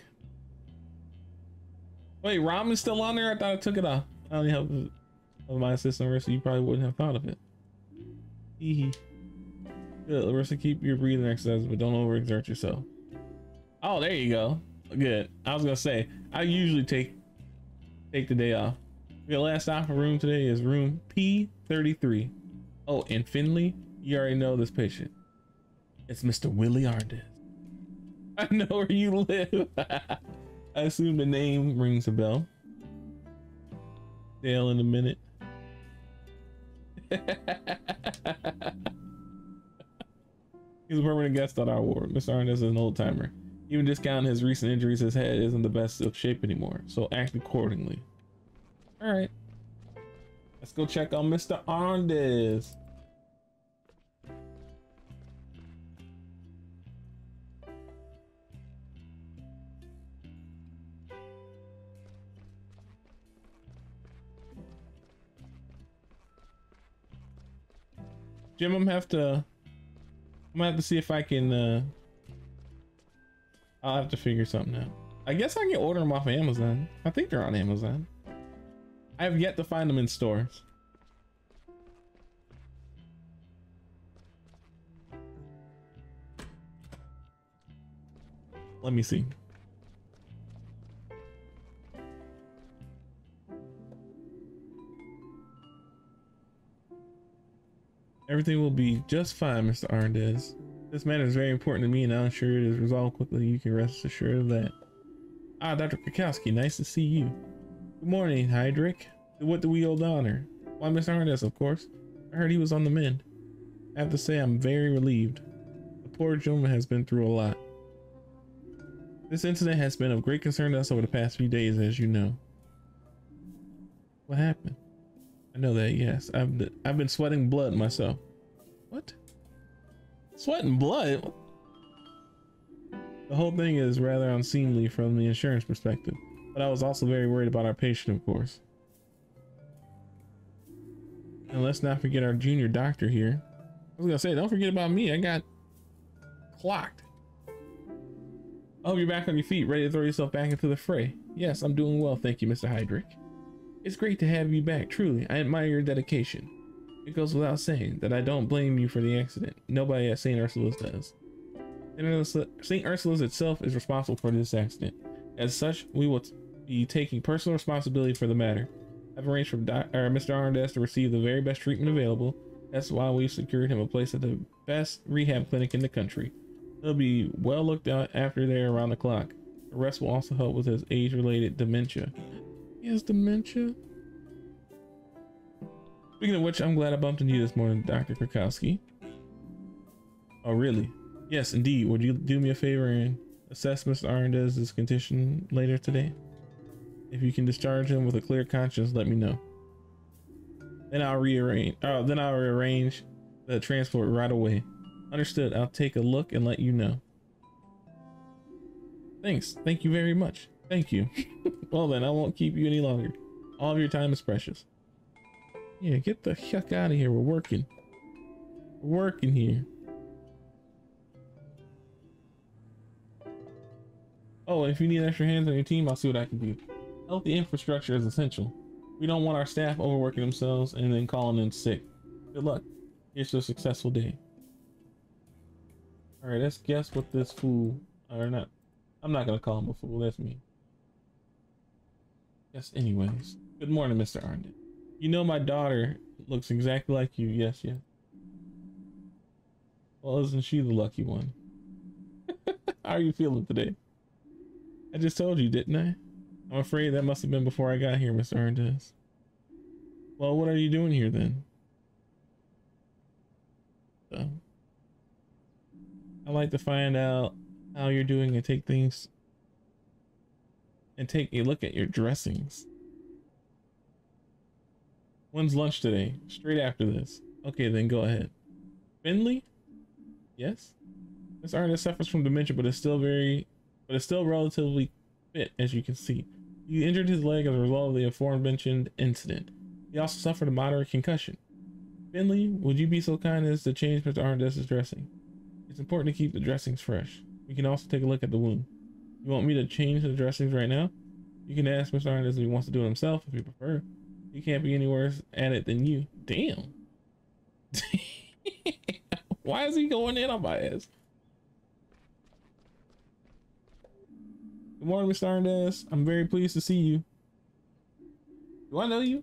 Wait, ramen's still on there? I thought I took it off. I only help my assistant, Larissa. You probably wouldn't have thought of it. Hee. Good, Larissa, keep your breathing exercises, but don't overexert yourself. Oh, there you go. Good. I was gonna say, I usually take the day off. The last stop room today is room P33. Oh, and Finley, you already know this patient. It's Mr. Willie Ardes. I know where you live. I assume the name rings a bell. Dale in a minute. He's a permanent guest on our ward. Mr. Arnes is an old timer. Even discounting his recent injuries, his head isn't the best of shape anymore, so act accordingly. All right, let's go check on Mr. Ardes. Jim, I'm gonna have to see if I can I'll have to figure something out. I guess I can order them off of Amazon. I think they're on Amazon. I have yet to find them in stores. Let me see. Everything will be just fine, Mr. Ardes. This matter is very important to me and I'm sure it is resolved quickly. You can rest assured of that. Ah, Dr. Krakowski, nice to see you. Good morning, Hydrick. What do we owe the honor? Why, Mr. Ardes, of course. I heard he was on the mend. I have to say I'm very relieved. The poor gentleman has been through a lot. This incident has been of great concern to us over the past few days, as you know. What happened? I know that, yes. I've been sweating blood myself. What? Sweating blood? The whole thing is rather unseemly from the insurance perspective, but I was also very worried about our patient, of course. And let's not forget our junior doctor here. I was gonna say, don't forget about me. I got clocked. I hope you're back on your feet, ready to throw yourself back into the fray. Yes, I'm doing well, thank you, Mr. Hydrick. It's great to have you back, truly. I admire your dedication. It goes without saying that I don't blame you for the accident. Nobody at St. Ursula's does. St. Ursula's itself is responsible for this accident. As such, we will be taking personal responsibility for the matter. I've arranged for Mr. Ardes to receive the very best treatment available. That's why we've secured him a place at the best rehab clinic in the country. He'll be well looked after there around the clock. The rest will also help with his age-related dementia. He has dementia? Speaking of which, I'm glad I bumped into you this morning, Dr. Krakowski. Oh, really? Yes, indeed. Would you do me a favor and assess Mr. Arendez's condition later today? If you can discharge him with a clear conscience, let me know. Then I'll rearrange. Then I'll rearrange the transport right away. Understood. I'll take a look and let you know. Thanks. Thank you very much. Thank you. Well then, I won't keep you any longer. All of your time is precious. Yeah, get the heck out of here. We're working. We're working here. Oh, if you need extra hands on your team, I'll see what I can do. Healthy infrastructure is essential. We don't want our staff overworking themselves and then calling in sick. Good luck. Here's to a successful day. All right, let's guess what this fool, or not. I'm not gonna call him a fool. That's me. Yes. Anyways, good morning, Mr. Arndez. You know my daughter looks exactly like you. Yes, yes. Well, isn't she the lucky one? How are you feeling today? I just told you, didn't I? I'm afraid that must have been before I got here, Mr. Arndez. Well, what are you doing here then? So, I'd like to find out how you're doing and take a look at your dressings. When's lunch today? Straight after this. Okay, then go ahead. Finley? Yes? Mr. Arndez suffers from dementia, but is still relatively fit, as you can see. He injured his leg as a result of the aforementioned incident. He also suffered a moderate concussion. Finley, would you be so kind as to change Mr. Arndez's dressing? It's important to keep the dressings fresh. We can also take a look at the wound. You want me to change the dressings right now? You can ask Mr. Arndez if he wants to do it himself if you prefer. He can't be any worse at it than you. Damn. Why is he going in on my ass? Good morning, Mr. Arndez. I'm very pleased to see you. Do I know you?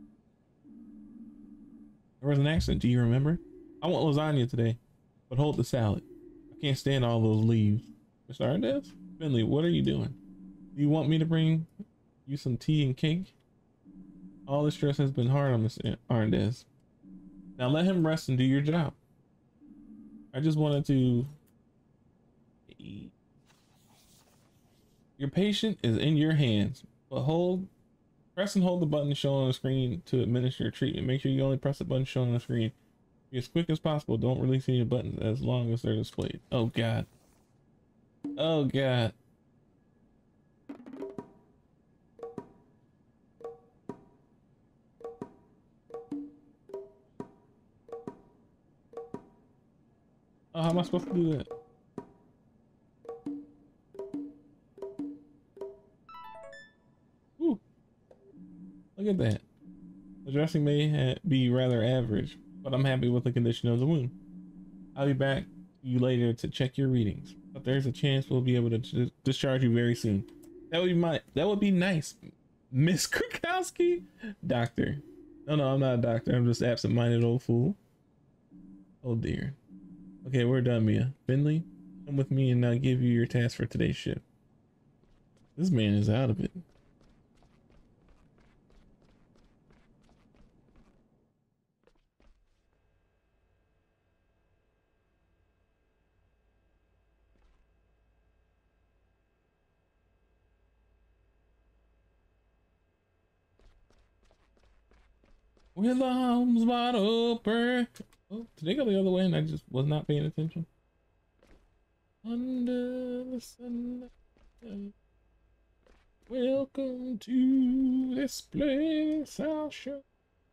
There was an accident. Do you remember? I want lasagna today, but hold the salad. I can't stand all those leaves. Mr. Arndez? Finley, what are you doing? Do you want me to bring you some tea and cake? All this stress has been hard on Mr. Arndez. Now let him rest and do your job. I just wanted to... Your patient is in your hands, but press and hold the button shown on the screen to administer your treatment. Make sure you only press the button shown on the screen. Be as quick as possible. Don't release any buttons as long as they're displayed. Oh God. Oh God. Oh, how am I supposed to do that? Ooh. Look at that. The dressing may be rather average, but I'm happy with the condition of the wound. I'll be back to you later to check your readings, but there's a chance we'll be able to discharge you very soon. That would be nice, Miss Krakowski. Doctor. No, I'm not a doctor. I'm just absent-minded old fool. Oh dear. Okay, we're done, Mia. Finley, come with me and I'll give you your task for today's shift. This man is out of it. With the arms wide open. Oh, did they go the other way and I just was not paying attention? Under the sun. Welcome to this place. I'll show.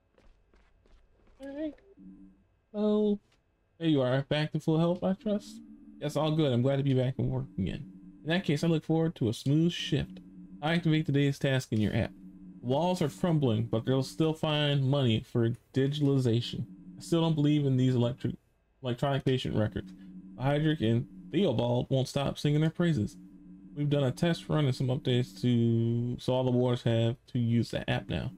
Oh, there you are. Back to full health, I trust. Yes, all good. I'm glad to be back and work again. In that case, I look forward to a smooth shift. I activate today's task in your app. Walls are crumbling, but they'll still find money for digitalization. I still don't believe in these electronic patient records. Hydric and Theobald won't stop singing their praises. We've done a test run and some updates so all the wards have to use the app now.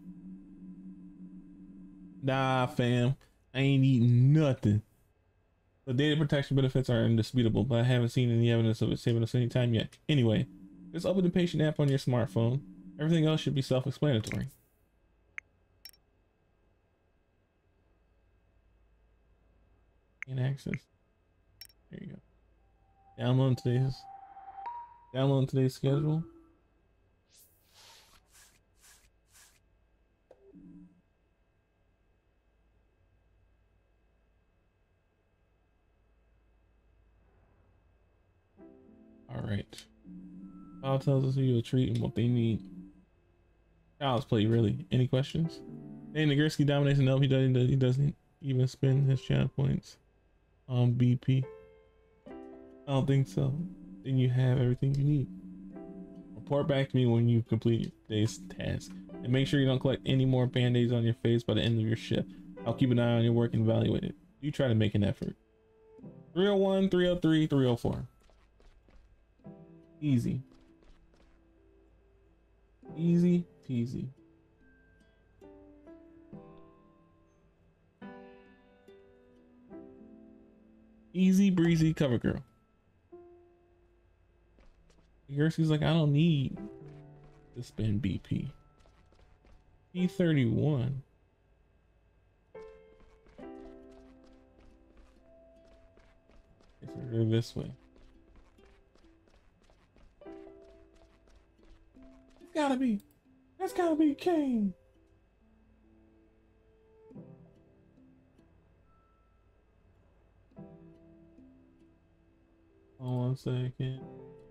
Nah, fam, I ain't eating nothing. The data protection benefits are indisputable, but I haven't seen any evidence of it saving us any time yet. Anyway, just open the patient app on your smartphone. Everything else should be self-explanatory. Gain access. There you go. Download today's schedule. All right. Kyle tells us who you'll treat and what they need. Kyle's play, really. Any questions? Hey, Nagurski dominates an LP. He doesn't even spend his channel points on BP. I don't think so. Then you have everything you need. Report back to me when you complete today's task. And make sure you don't collect any more band-aids on your face by the end of your shift. I'll keep an eye on your work and evaluate it. You try to make an effort. 301, 303, 304. Easy. Easy peasy. Easy breezy cover girl. Gerskie's like, I don't need to spend BP. P31. Okay, so go this way. That's gotta be Kane. Hold on 1 second.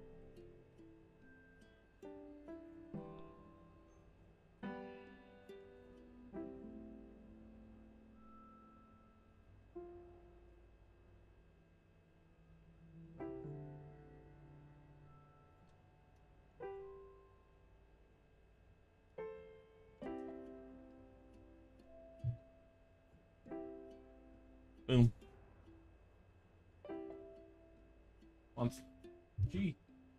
Boom. Once. Gee.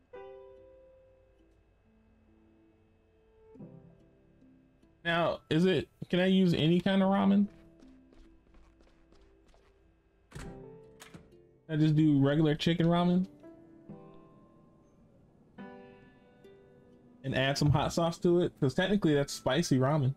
Now, can I use any kind of ramen? Can I just do regular chicken ramen? And add some hot sauce to it? Because technically that's spicy ramen.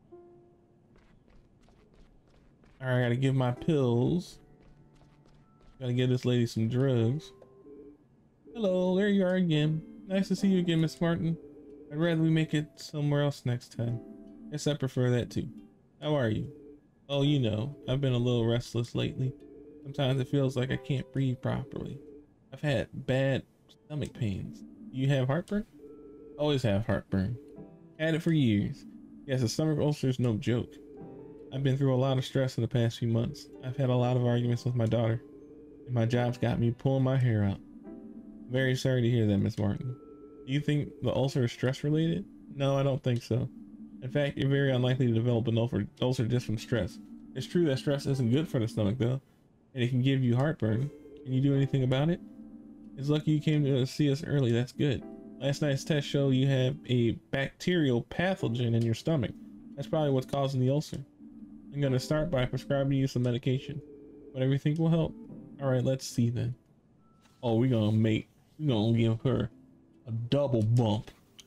Alright, I gotta give my pills. Gotta give this lady some drugs. Hello, there you are again. Nice to see you again, Miss Martin. I'd rather we make it somewhere else next time. Guess I prefer that too. How are you? Oh, you know, I've been a little restless lately. Sometimes it feels like I can't breathe properly. I've had bad stomach pains. You have heartburn? Always have heartburn. Had it for years. Yes, a stomach ulcer is no joke. I've been through a lot of stress in the past few months. I've had a lot of arguments with my daughter, and my job's got me pulling my hair out. Very sorry to hear that, Miss Martin. Do you think the ulcer is stress related? No, I don't think so. In fact, you're very unlikely to develop an ulcer just from stress. It's true that stress isn't good for the stomach though, and it can give you heartburn. Can you do anything about it? It's lucky you came to see us early, that's good. Last night's tests show you have a bacterial pathogen in your stomach. That's probably what's causing the ulcer. I'm gonna start by prescribing you some medication. Whatever you think will help. Alright, let's see then. Oh, we're gonna give her a double bump.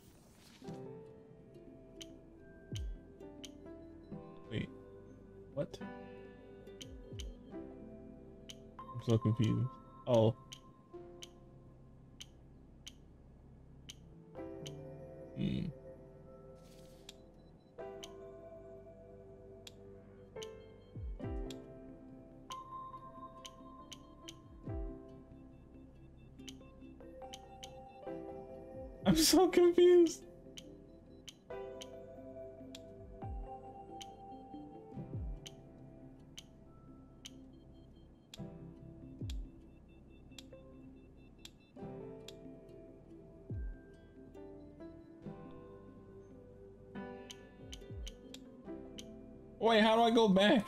Wait, what? I'm so confused. Oh. I'm so confused. Wait, how do I go back?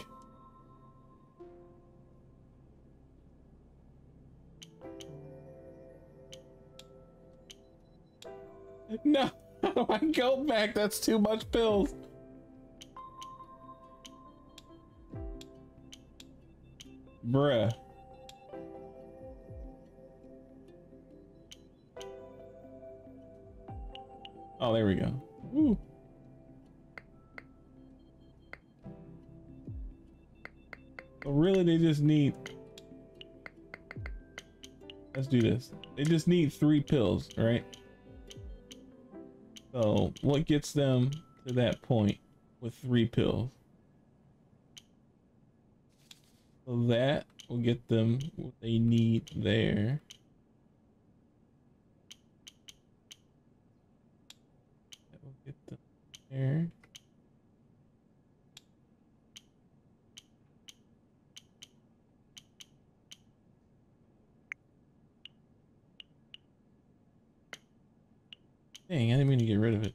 No, how do I go back? That's too much pills. Bruh. Oh, there we go. Ooh. So really, they just need Let's do this. They just need 3 pills, right? So what gets them to that point with 3 pills? So that will get them what they need there. That will get them there. Dang, I didn't mean to get rid of it.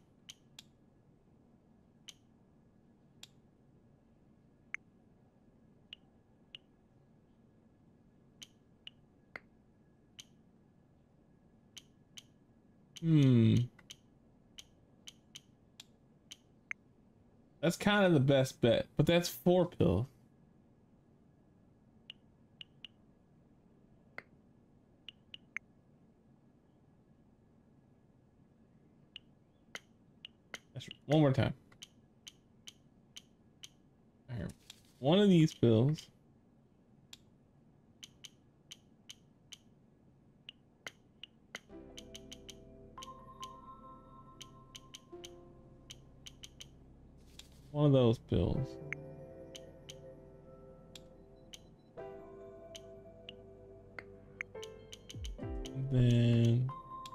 That's kind of the best bet, but that's 4 pills. That's one more time. All right. One of these pills. One of those pills. And then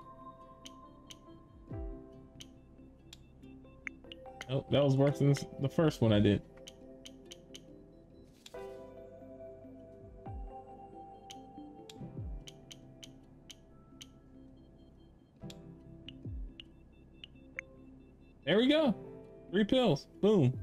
oh, that was worse than the first one I did. There we go. 3 pills. Boom.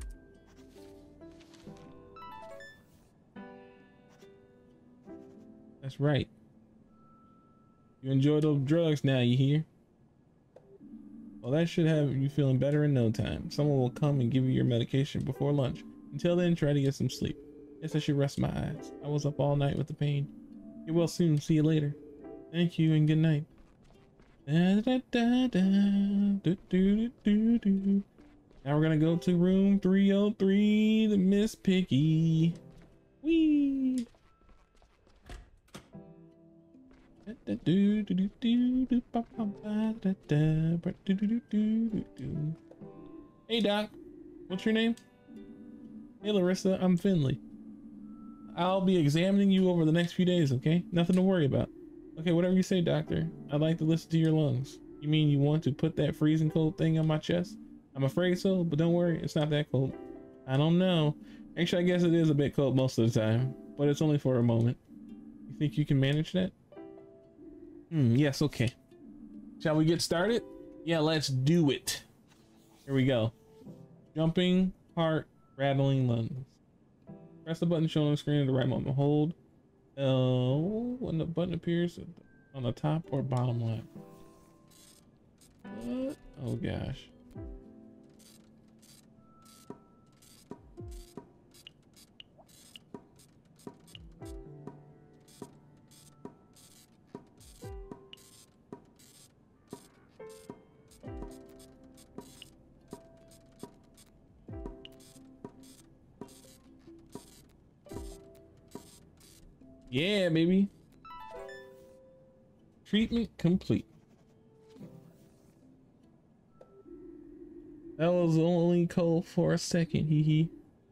That's right. You enjoy those drugs now, you hear? Well, that should have you feeling better in no time. Someone will come and give you your medication before lunch. Until then, try to get some sleep. Guess I should rest my eyes. I was up all night with the pain. Get well soon. See you later. Thank you and good night. Da, da, da, da, do, do, do, do. Now we're gonna go to room 303 to Miss Piggy. Whee! Hey Doc, what's your name? Hey Larissa, I'm Finley. I'll be examining you over the next few days, okay? Nothing to worry about. Okay, whatever you say, doctor. I'd like to listen to your lungs. You mean you want to put that freezing cold thing on my chest? I'm afraid so, but don't worry, it's not that cold. I don't know. Actually, I guess it is a bit cold most of the time, but it's only for a moment. You think you can manage that? Yes, okay. Shall we get started? Yeah, let's do it. Here we go. Jumping, heart, rattling lungs. Press the button shown on the screen at the right moment. Hold L when the button appears on the top or bottom left. What? Oh gosh. Yeah, baby. Treatment complete. That was only cold for a second, hee hee.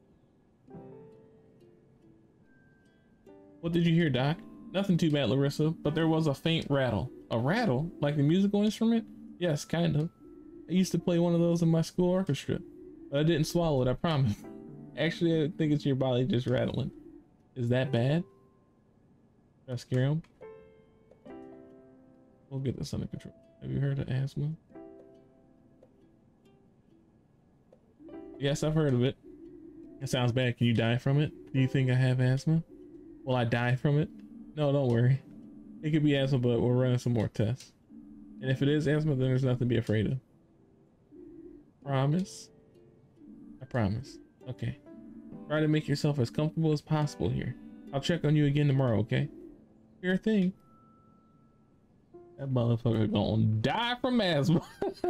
What did you hear, Doc? Nothing too bad, Larissa, but there was a faint rattle. A rattle? Like a musical instrument? Yes, kind of. I used to play one of those in my school orchestra, but I didn't swallow it, I promise. Actually, I think it's your body just rattling. Is that bad? Should I scare him? We'll get this under control. Have you heard of asthma? Yes, I've heard of it. It sounds bad. Can you die from it? Do you think I have asthma? Will I die from it? No, don't worry. It could be asthma, but we're running some more tests. And if it is asthma, then there's nothing to be afraid of. Promise? I promise. Okay. Try to make yourself as comfortable as possible here. I'll check on you again tomorrow, okay? Sure thing. That motherfucker gonna die from asthma.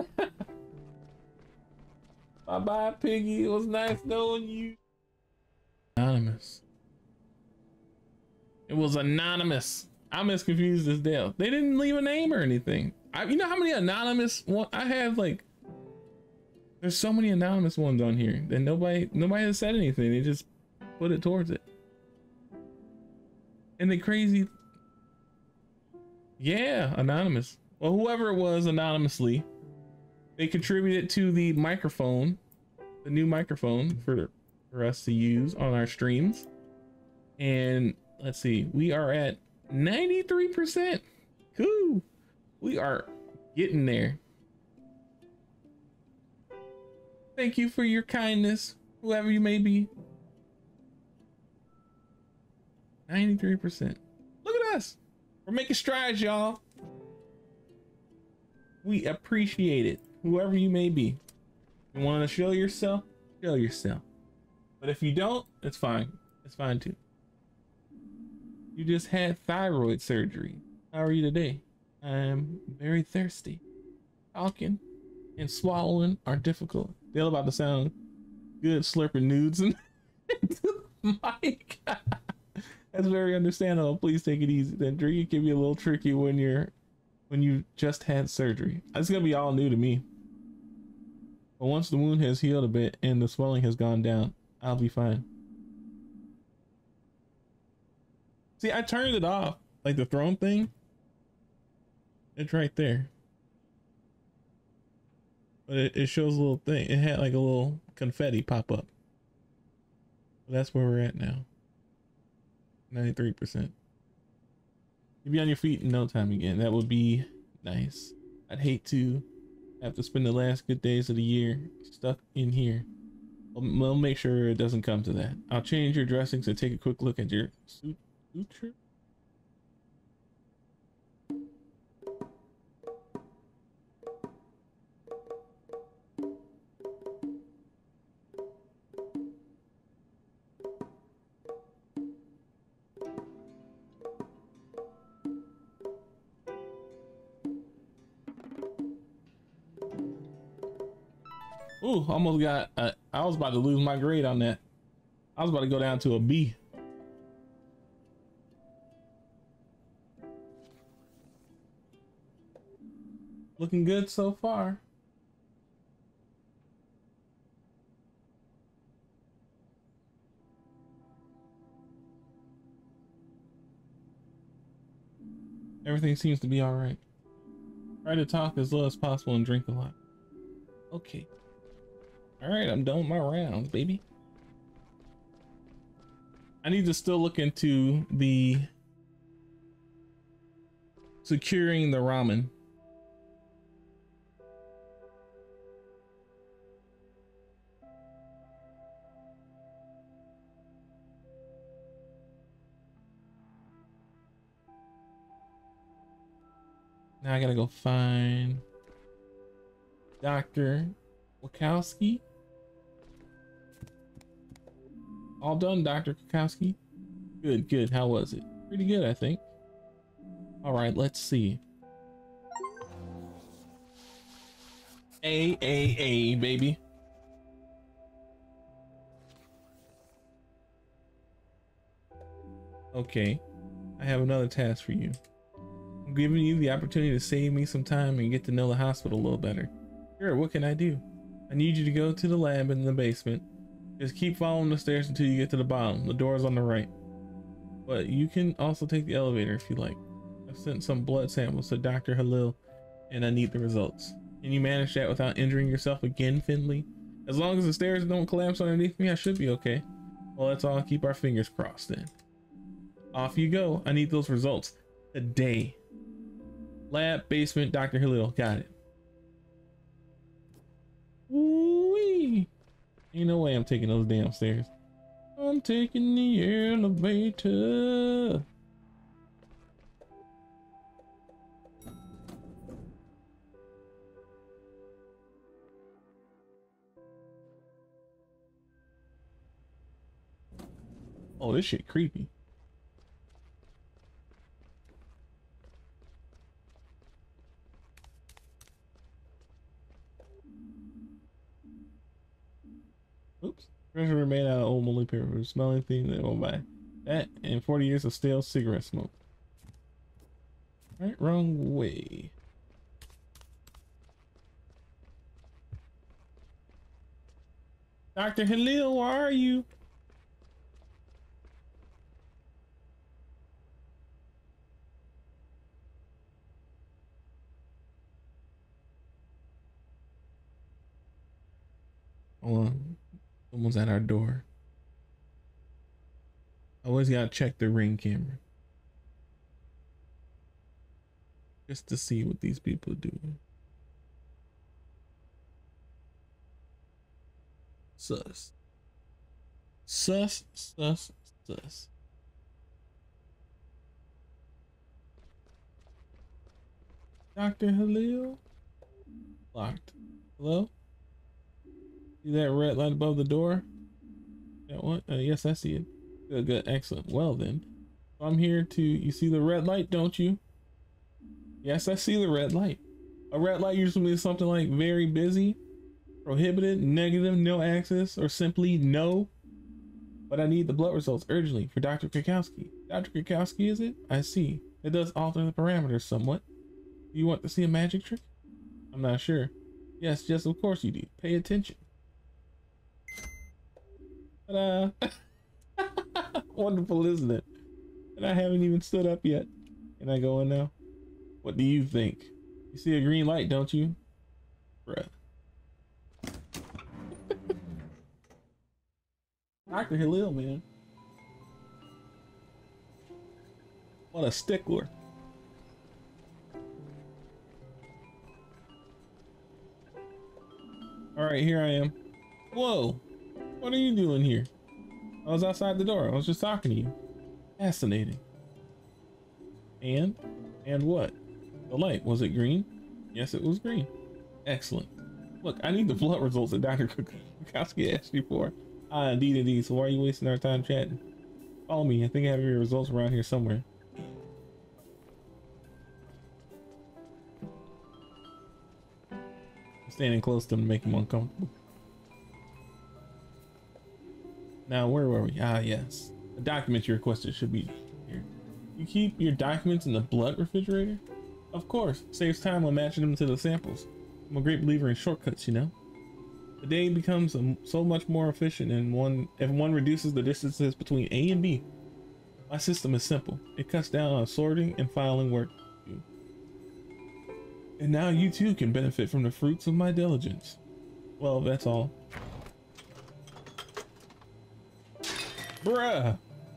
Bye bye, Piggy. It was nice knowing you. Anonymous. It was anonymous. I'm as confused as Dale. They didn't leave a name or anything. You know how many anonymous one I have? Like, there's so many anonymous ones on here that nobody has said anything. They just put it towards it. And the crazy, yeah, anonymous. Well, whoever it was anonymously, they contributed to the microphone, the new microphone for us to use on our streams. And let's see, we are at 93%. Cool. We are getting there. Thank you for your kindness, whoever you may be. 93%. Look at us. We're making strides, y'all. We appreciate it, whoever you may be. You want to show yourself? Show yourself. But if you don't, it's fine. It's fine too. You just had thyroid surgery. How are you today? I'm very thirsty. Talking and swallowing are difficult. They're about to sound good slurping nudes into the mic. That's very understandable. Please take it easy. Then drinking can be a little tricky when you just had surgery. It's gonna be all new to me. But once the wound has healed a bit and the swelling has gone down, I'll be fine. See, I turned it off, like the throne thing. It's right there. But it shows a little thing. It had like a little confetti pop up. That's where we're at now. 93%. You'll be on your feet in no time again. That would be nice. I'd hate to have to spend the last good days of the year stuck in here. We'll make sure it doesn't come to that. I'll change your dressings and take a quick look at your suture. Ooh, almost got, I was about to lose my grade on that. I was about to go down to a B. Looking good so far. Everything seems to be all right. Try to talk as low as possible and drink a lot. Okay. All right, I'm done with my rounds, baby. I need to still look into the securing the ramen. Now I gotta go find Dr. Wachowski. All done, Dr. Kukowski. Good, good. How was it? Pretty good, I think. All right, let's see. A, baby. Okay, I have another task for you. I'm giving you the opportunity to save me some time and get to know the hospital a little better. Sure, what can I do? I need you to go to the lab in the basement. Just keep following the stairs until you get to the bottom. The door's on the right. But you can also take the elevator if you like. I've sent some blood samples to Dr. Halil and I need the results. Can you manage that without injuring yourself again, Finley? As long as the stairs don't collapse underneath me, I should be okay. Well, let's all keep our fingers crossed then. Off you go. I need those results today. Lab, basement, Dr. Halil. Got it. Woo-wee. Ain't no way I'm taking those damn stairs. I'm taking the elevator. Oh, this shit creepy. Oops. Treasure made out of old moldy paper. Smelling thing that won't buy. That and 40 years of stale cigarette smoke. Right, wrong way. Dr. Halil, where are you? Hold on. Someone's at our door. I always gotta check the ring camera. Just to see what these people do. Sus. Sus, sus, sus. Dr. Halil? Locked. Hello? See that red light above the door? That one? Yes, I see it. Good, good, excellent. Well then, I'm here to, you see the red light, don't you? Yes, I see the red light. A red light usually means something like very busy, prohibited, negative, no access, or simply no. But I need the blood results urgently for Dr. Krakowski. Dr. Krakowski, is it? I see. It does alter the parameters somewhat. Do you want to see a magic trick? I'm not sure. Yes, yes, of course you do. Pay attention. Ta-da! Wonderful, isn't it? And I haven't even stood up yet. Can I go in now? What do you think? You see a green light, don't you? Bruh. Dr. Halil, man. What a stickler. Alright, here I am. Whoa! What are you doing here? I was outside the door. I was just talking to you. Fascinating. And? And what? The light, was it green? Yes, it was green. Excellent. Look, I need the blood results that Dr. Krakowski asked you for. Ah, indeed, indeed. So why are you wasting our time chatting? Follow me. I think I have your results around here somewhere. I'm standing close to him to make him uncomfortable. Now, where were we? Ah, yes. The document you requested should be here. You keep your documents in the blood refrigerator? Of course. Saves time when matching them to the samples. I'm a great believer in shortcuts, you know? The day becomes so much more efficient if one reduces the distances between A and B. My system is simple. It cuts down on sorting and filing work. And now you too can benefit from the fruits of my diligence. Well, that's all. Bruh!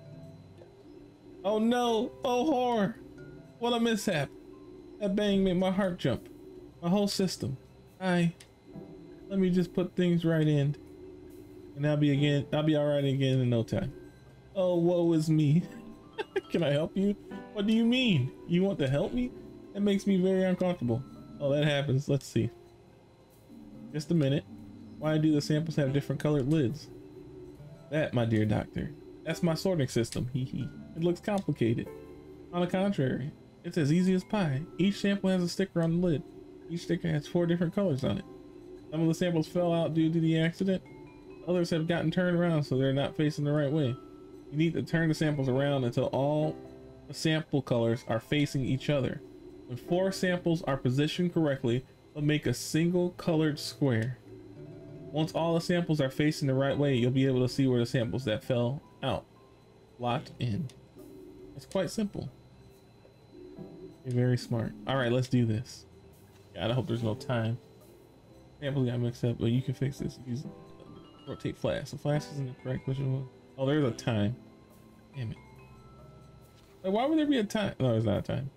Oh no! Oh horror! What a mishap! That bang made my heart jump. My whole system. Let me just put things right in. And I'll be alright again in no time. Oh, woe is me. Can I help you? What do you mean? You want to help me? That makes me very uncomfortable. Oh, that happens. Let's see. Just a minute. Why do the samples have different colored lids? That, my dear doctor, that's my sorting system. Hee hee. It looks complicated. On the contrary, it's as easy as pie. Each sample has a sticker on the lid. Each sticker has 4 different colors on it. Some of the samples fell out due to the accident. Others have gotten turned around so they're not facing the right way. You need to turn the samples around until all the sample colors are facing each other. When 4 samples are positioned correctly, they'll make a single colored square. Once all the samples are facing the right way, you'll be able to see where the samples that fell out locked in. It's quite simple. You're very smart. All right, let's do this. God, I hope there's no time. Samples got mixed up, but you can fix this. Use rotate flash. The flash isn't the correct position. Oh, there's a time. Damn it. Like, why would there be a time? No, there's not a time.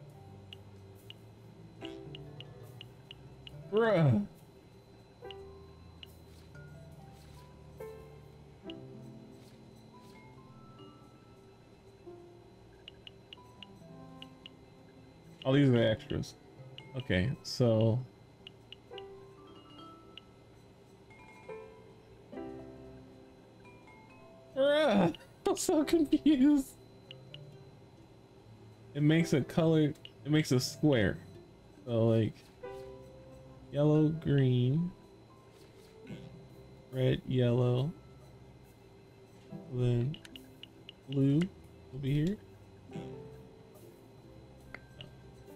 Bruh. Oh, these are the extras. Okay, so bruh, I'm so confused. It makes a color, it makes a square. So like yellow, green, red, yellow, then blue will be here.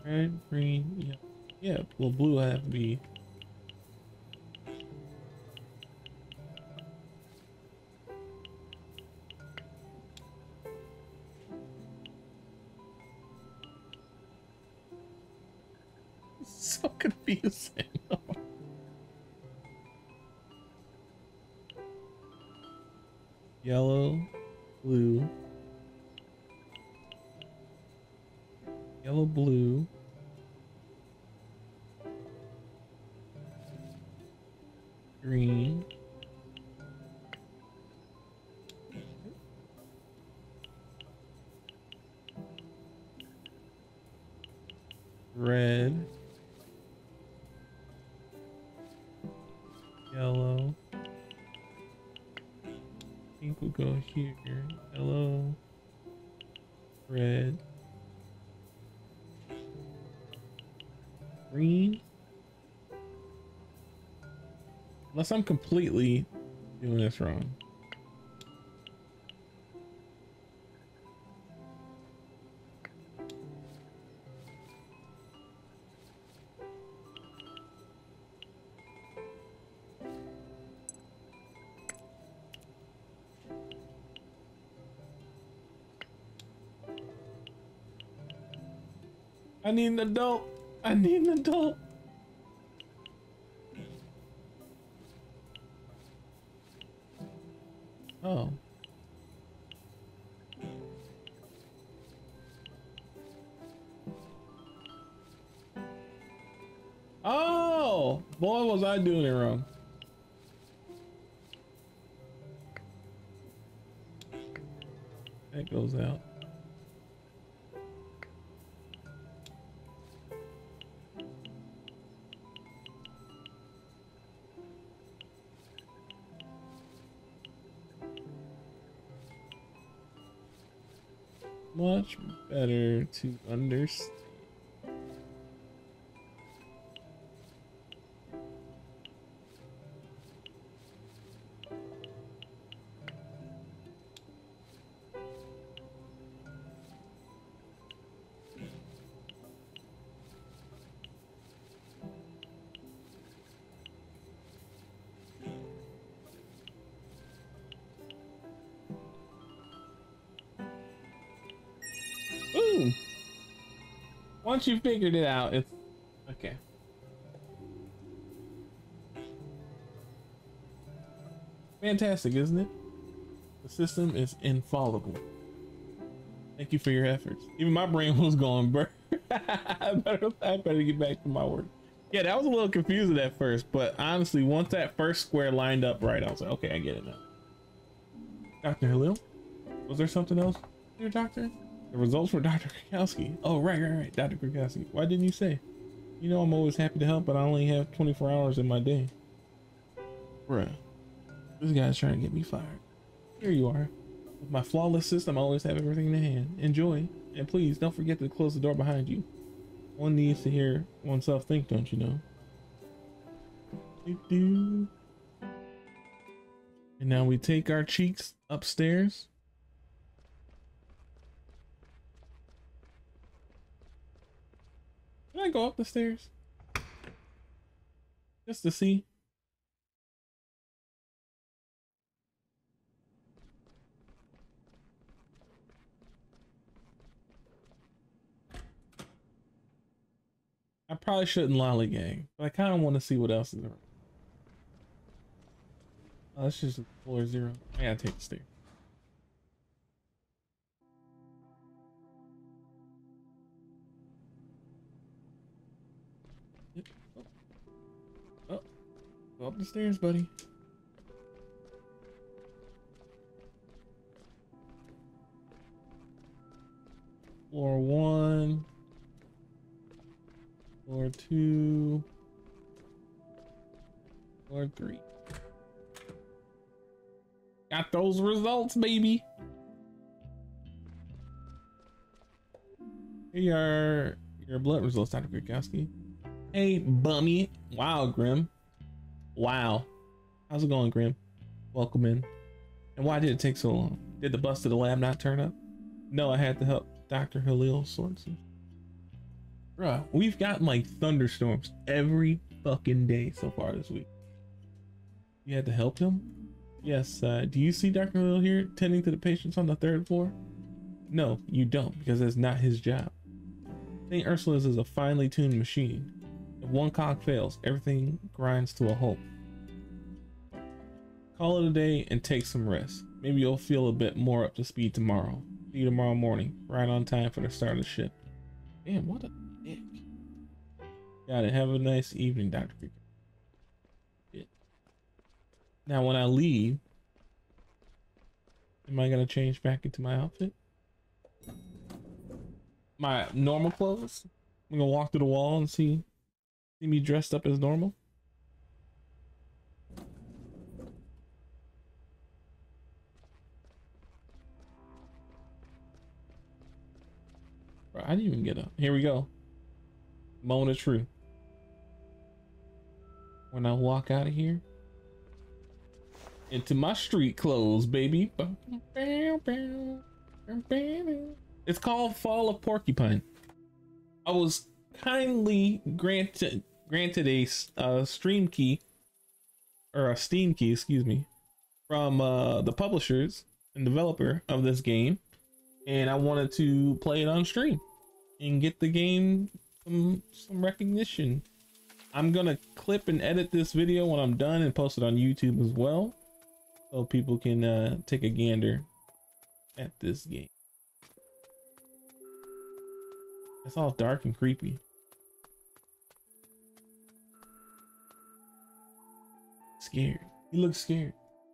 Red, green, yeah. Yeah, well, blue have to be. So confusing. Yellow, blue, yellow, blue, green, red, yellow, pink will go here, yellow, red, green. Unless I'm completely doing this wrong. I need an adult. I need an adult. Oh. Oh, boy, was I doing it wrong. That goes out. Much better to understand. Ooh. Once you figured it out, it's okay. Fantastic, isn't it? The system is infallible. Thank you for your efforts. Even my brain was going, bro. I better get back to my work. Yeah, that was a little confusing at first, but honestly, once that first square lined up right, I was like, okay, I get it now. Dr. Halil? Was there something else here, Doctor? The results for Dr. Krakowski. Oh, right. Dr. Krakowski. Why didn't you say? You know I'm always happy to help, but I only have 24 hours in my day. Bruh. This guy's trying to get me fired. Here you are. With my flawless system, I always have everything in hand. Enjoy. And please, don't forget to close the door behind you. One needs to hear oneself think, don't you know? And now we take our cheeks upstairs. Can I go up the stairs? Just to see. I probably shouldn't lollygag, but I kind of want to see what else is around. Oh, that's just floor 0. I gotta take the stairs. Oh, go up the stairs, buddy. Floor 1. Floor 2. Floor 3. Got those results, baby. Here are your blood results, Dr. Krakowski. Hey, bummy. Wow, Grim. Wow. How's it going, Grim? Welcome in. And why did it take so long? Did the bus to the lab not turn up? No, I had to help Dr. Halil sort some. Bruh, we've gotten like thunderstorms every fucking day so far this week. You had to help him? Yes. Do you see Dr. Little here tending to the patients on the 3rd floor? No, you don't, because that's not his job. St. Ursula's is a finely tuned machine. If one cog fails, everything grinds to a halt. Call it a day and take some rest. Maybe you'll feel a bit more up to speed tomorrow. See you tomorrow morning, right on time for the start of the shift. Damn, what a dick. Got it. Have a nice evening, Dr. Creeper. Now, when I leave, am I gonna change back into my outfit? My normal clothes? I'm gonna walk through the wall and see me dressed up as normal. Bro, I didn't even get up. Here we go. Moment of truth. When I walk out of here, into my street clothes, baby. It's called Fall of Porcupine. I was kindly granted a stream key, or a Steam key, excuse me, from the publishers and developer of this game, and I wanted to play it on stream and get the game some recognition. I'm gonna clip and edit this video when I'm done and post it on YouTube as well, so people can take a gander at this game. It's all dark and creepy. Scared. He looks scared.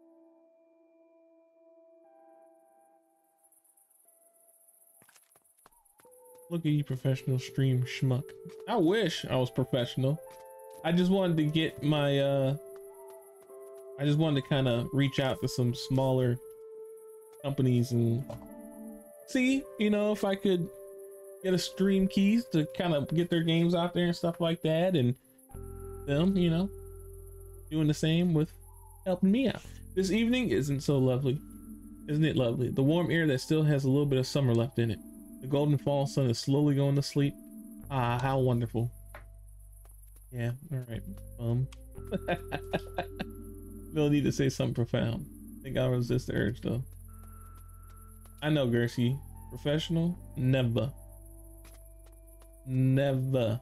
Look at you, professional stream schmuck. I wish I was professional. I just wanted to get my I just wanted to kind of reach out to some smaller companies and see, you know, if I could get a stream keys to kind of get their games out there and stuff like that, and them, you know, doing the same with helping me out. This evening isn't so lovely, isn't it lovely? The warm air that still has a little bit of summer left in it. The golden fall sun is slowly going to sleep. Ah, how wonderful. Yeah, all right. No need to say something profound. I think I'll resist the urge though. I know, Gersky. Professional? Never. Never.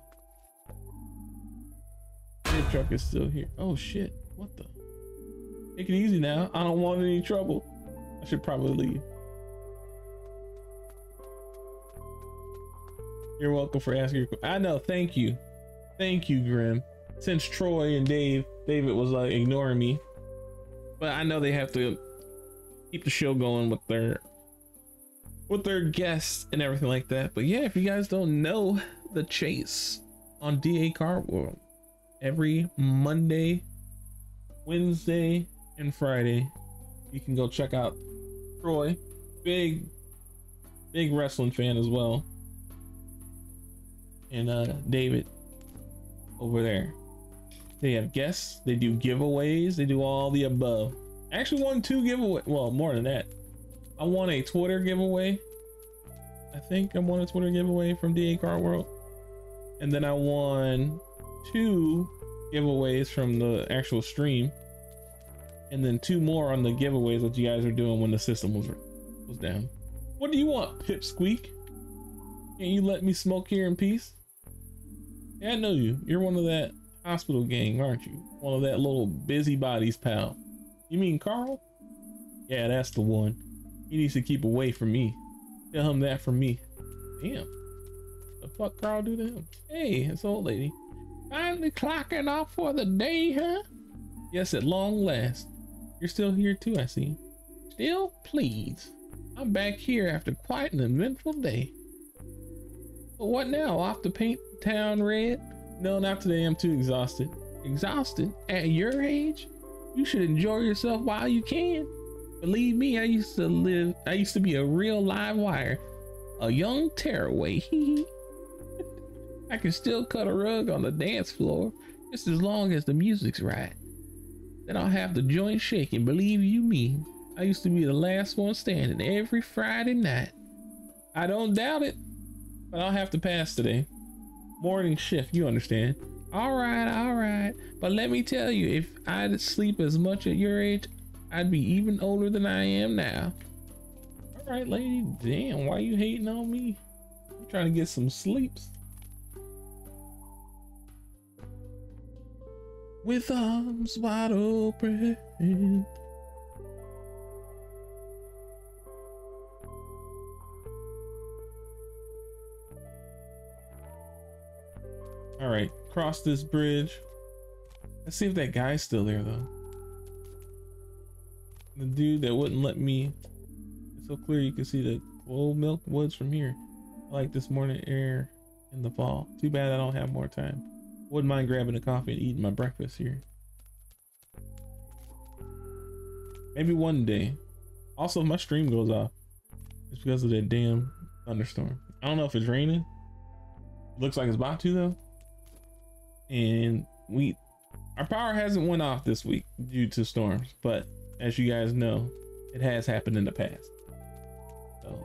The truck is still here. Oh shit. What the? Take it easy now. I don't want any trouble. I should probably leave. You're welcome for asking your question. I know. Thank you. Thank you, Grim. Since Troy and David was like ignoring me. But I know they have to keep the show going with their guests and everything like that. But yeah, if you guys don't know, The Chase on DA Car World every Monday, Wednesday, and Friday. You can go check out Troy, big wrestling fan as well, and David over there. They have guests, they do giveaways, they do all the above. I actually won 2 giveaways, well, more than that. I won a Twitter giveaway. I think I won a Twitter giveaway from DA Car World. And then I won 2 giveaways from the actual stream. And then 2 more on the giveaways that you guys are doing when the system was down. What do you want, Pipsqueak? Can't you let me smoke here in peace? Yeah, I know you. You're one of that hospital gang, aren't you? One of that little busybodies, pal. You mean Carl? Yeah, that's the one. He needs to keep away from me. Tell him that from me. Damn. The fuck Carl do to him? Hey, it's old lady. Finally clocking off for the day, huh? Yes, at long last. You're still here too, I see. Still? Please. I'm back here after quite an eventful day. But what now? Off to paint town red? No, not today. I'm too exhausted. Exhausted? At your age? You should enjoy yourself while you can. Believe me, I used to be a real live wire. A young tearaway. I can still cut a rug on the dance floor just as long as the music's right. Then I'll have the joint shaking, believe you me. I used to be the last one standing every Friday night. I don't doubt it, but I'll have to pass today. Morning shift, you understand. All right. But let me tell you, if I'd sleep as much at your age, I'd be even older than I am now. All right, lady. Damn, why you hating on me? I'm trying to get some sleeps. With arms wide open. All right, cross this bridge. Let's see if that guy's still there though. The dude that wouldn't let me. It's so clear you can see the old milk woods from here. I like this morning air in the fall. Too bad I don't have more time. Wouldn't mind grabbing a coffee and eating my breakfast here. Maybe one day. Also, if my stream goes off, it's because of that damn thunderstorm. I don't know if it's raining. Looks like it's about to though. And our power hasn't went off this week due to storms, but as you guys know, it has happened in the past. So,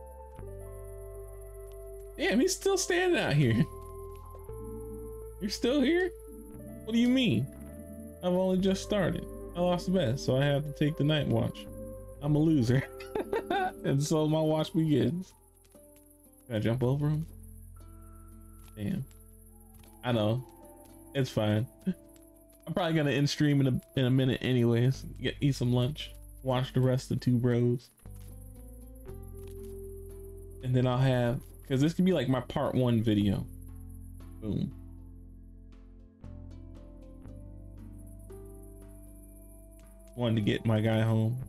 damn, he's still standing out here. You're still here? What do you mean? I've only just started. I lost the bet, so I have to take the night watch. I'm a loser. And so my watch begins. Can I jump over him? Damn. I know. It's fine. I'm probably gonna end stream in a minute anyways. Eat some lunch. Watch the rest of Two Bros. And then I'll have, because this could be like my part 1 video. Boom. Wanted to get my guy home.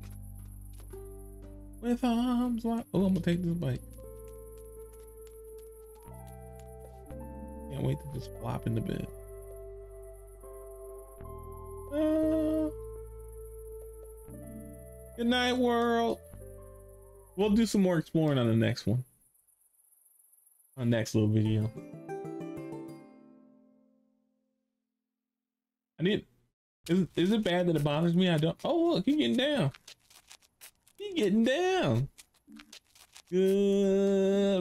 With arms wide. Oh, I'm gonna take this bike. Can't wait to just flop into bed. Good night, world. We'll do some more exploring on the next one. On next little video. I need. Is it bad that it bothers me? I don't. Oh look, he's getting down. He's getting down. Good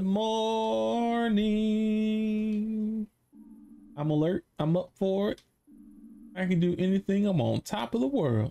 morning. I'm alert. I'm up for it. I can do anything. I'm on top of the world.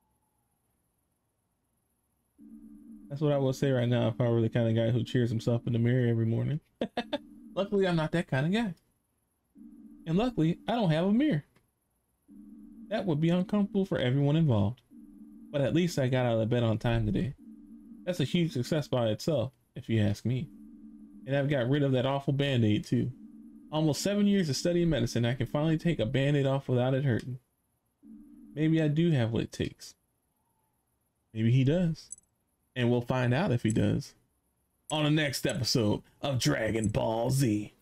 That's what I would say right now if I were the kind of guy who cheers himself in the mirror every morning. Luckily, I'm not that kind of guy. And luckily, I don't have a mirror. That would be uncomfortable for everyone involved. But at least I got out of bed on time today. That's a huge success by itself, if you ask me. And I've got rid of that awful band-aid too. Almost 7 years of studying medicine, I can finally take a band-aid off without it hurting. Maybe I do have what it takes. Maybe he does. And we'll find out if he does on the next episode of Dragon Ball Z.